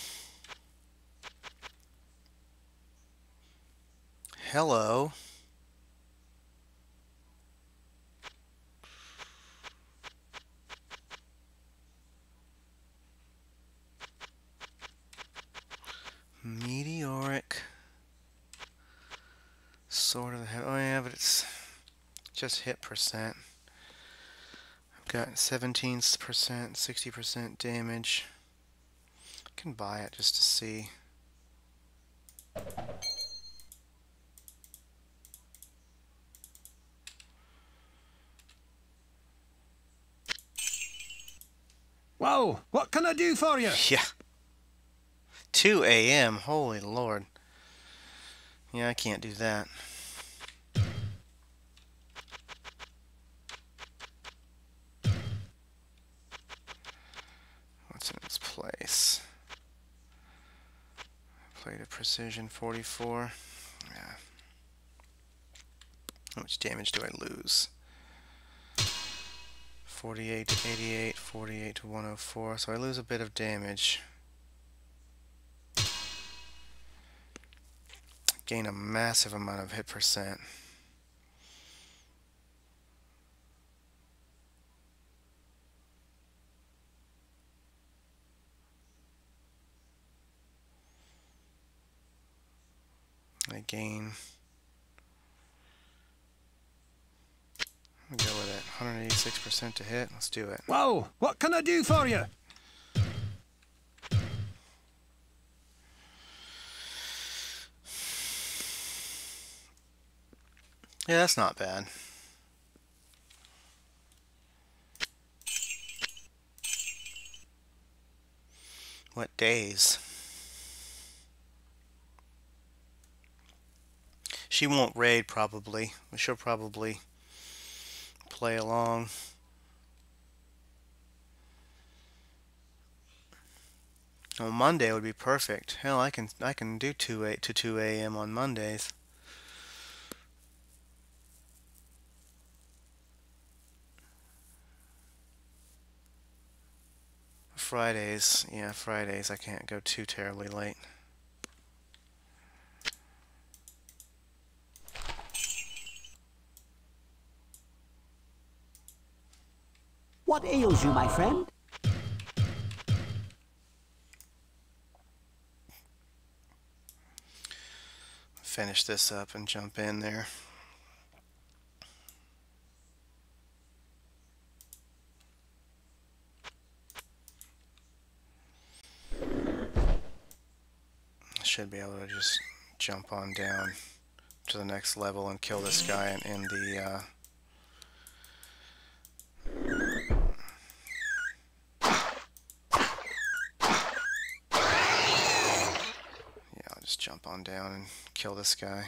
Hello. Meteoric. Sword of the head. Oh yeah, but it's just hit percent. I've got 17%, 60% damage. I can buy it just to see. Whoa, what can I do for you? Yeah. 2 a.m. Holy Lord. Yeah, I can't do that. Precision 44. Yeah. How much damage do I lose? 48 to 88, 48 to 104. So I lose a bit of damage. Gain a massive amount of hit percent. I gain. I'll go with it. 186% to hit. Let's do it. Whoa! What can I do for you? Yeah, that's not bad. What days? She won't raid probably, but she'll probably play along. On Monday would be perfect. Hell, I can do 2 to 2 a.m. on Mondays. Fridays, yeah, Fridays I can't go too terribly late. What ails you, my friend? Finish this up and jump in there. Should be able to just jump on down to the next level and kill this guy and end the yeah, I'll just jump on down and kill this guy.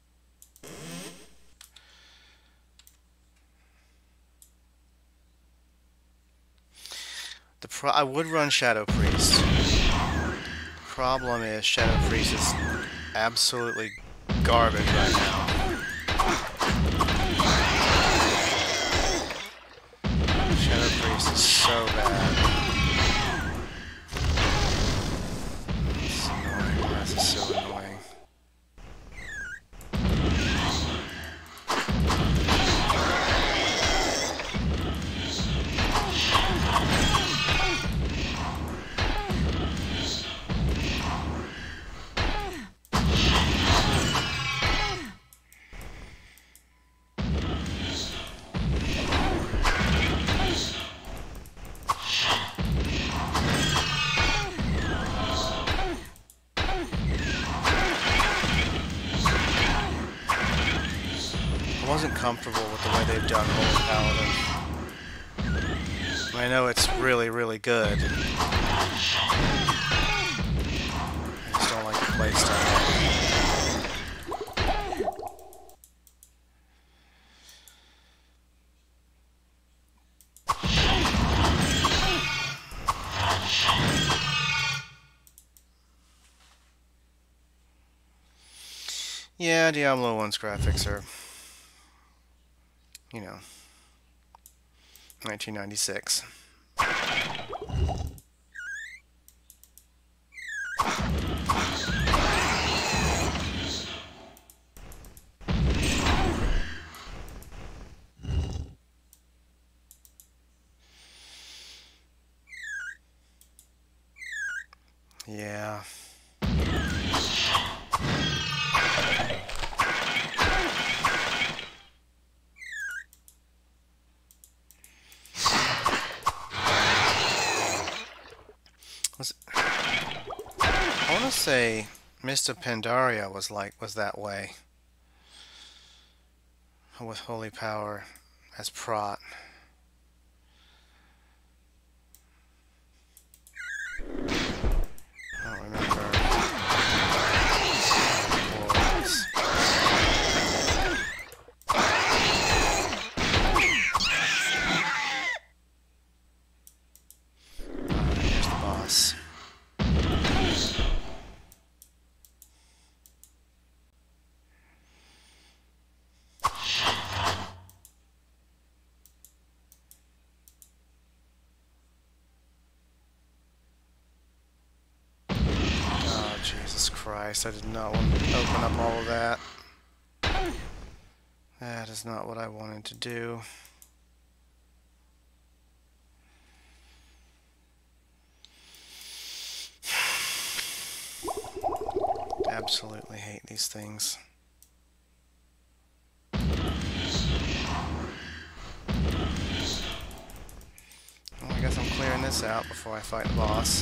I would run Shadow Priest. Problem is Shadow Priest is absolutely garbage right now. Shadow Priest is so bad. It's annoying. This is so annoying. I wasn't comfortable with the way they've done Holy Paladin. I know it's really, really good. I just don't like the playstyle. Yeah, Diablo 1's graphics are, you know, 1996. Yeah. I want to say Mist of Pandaria was that way with Holy Power as Prot. I don't remember. Here's the boss. Christ, I did not want to open up all of that. That is not what I wanted to do. Absolutely hate these things. Well, I guess I'm clearing this out before I fight the boss.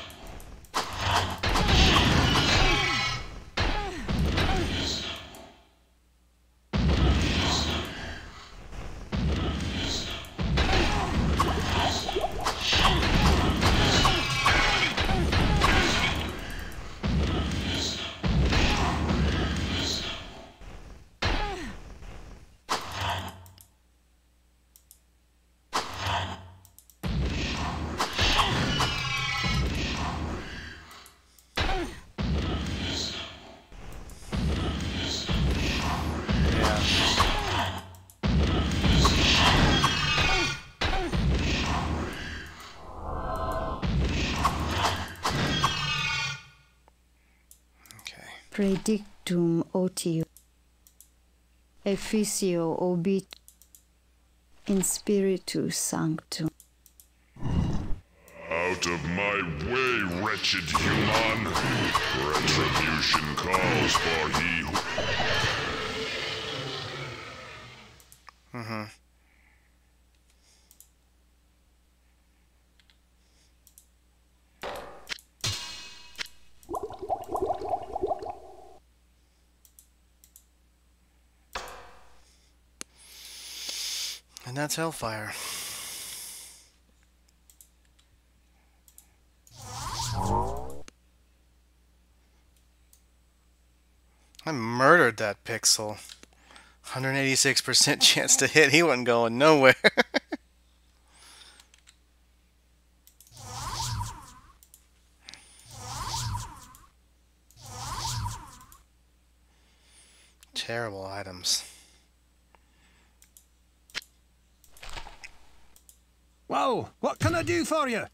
Predictum otio, efficio obit in spiritu sanctum. Out of my way, wretched human! Retribution calls for he who... And that's Hellfire. I murdered that pixel. 186% chance to hit. He wasn't going nowhere. Terrible items. Whoa, what can I do for you?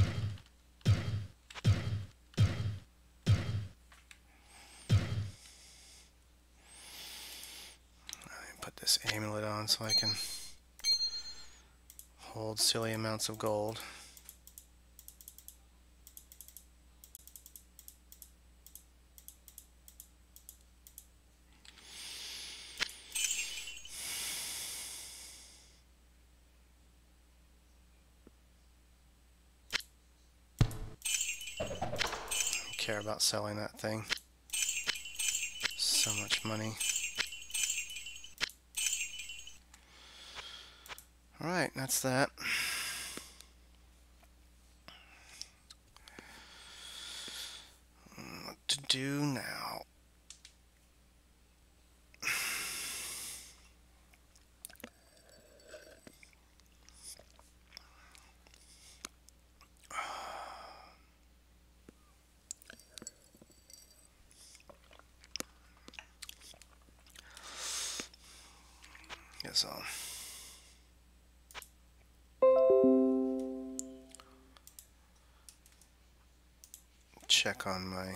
Put this amulet on so I can hold silly amounts of gold. Care about selling that thing. So much money. Alright, that's that. What to do now? Guess I'll check on my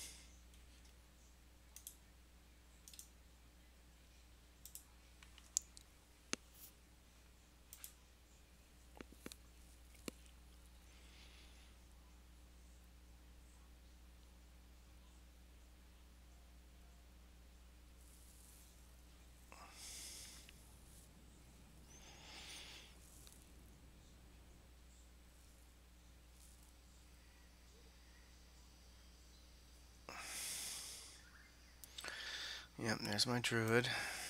Yep, there's my druid.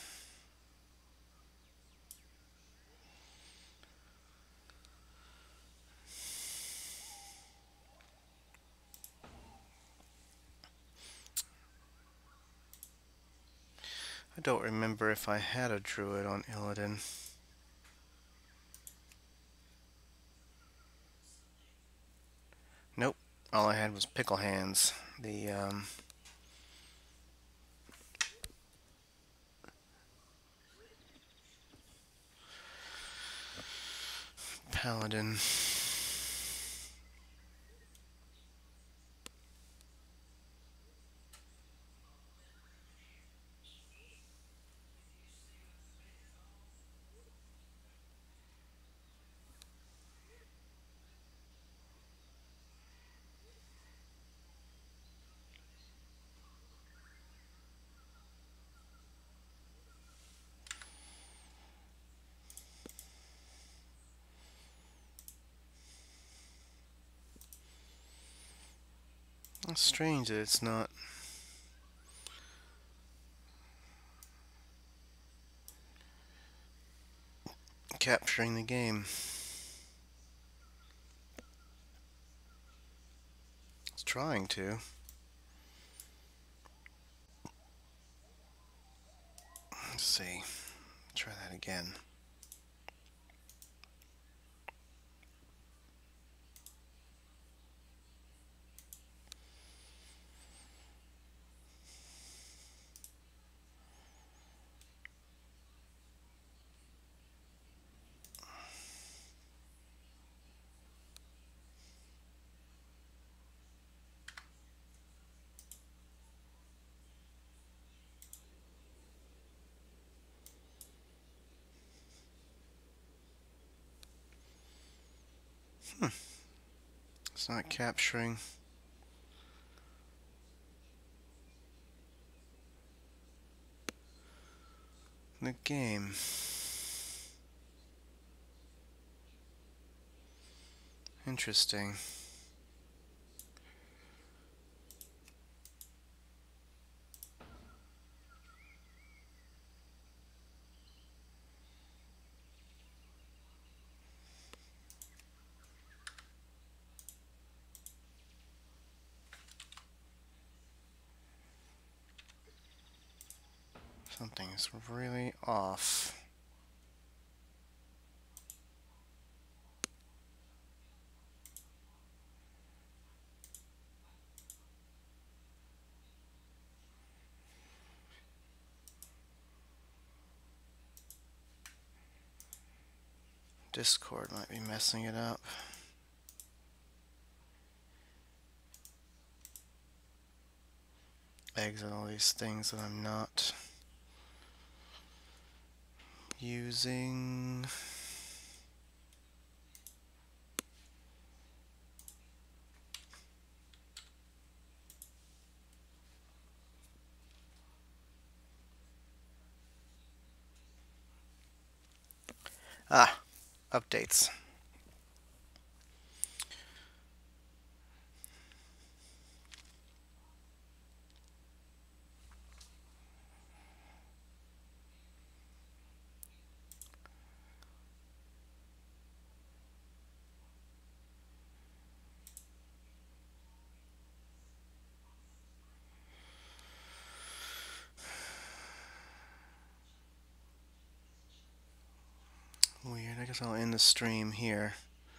I don't remember if I had a druid on Illidan. Nope, all I had was Pickle Hands. The Paladin. It's strange that it's not capturing the game. It's trying to. Let's see. Try that again. It's not capturing the game. Interesting. Something's really off. Discord might be messing it up. Exit all these things that I'm not using. Updates. Weird. I guess I'll end the stream here.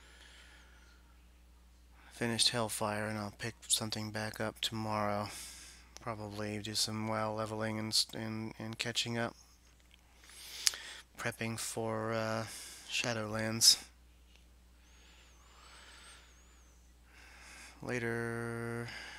Finished Hellfire, and I'll pick something back up tomorrow. Probably do some WoW leveling and catching up. Prepping for Shadowlands. Later.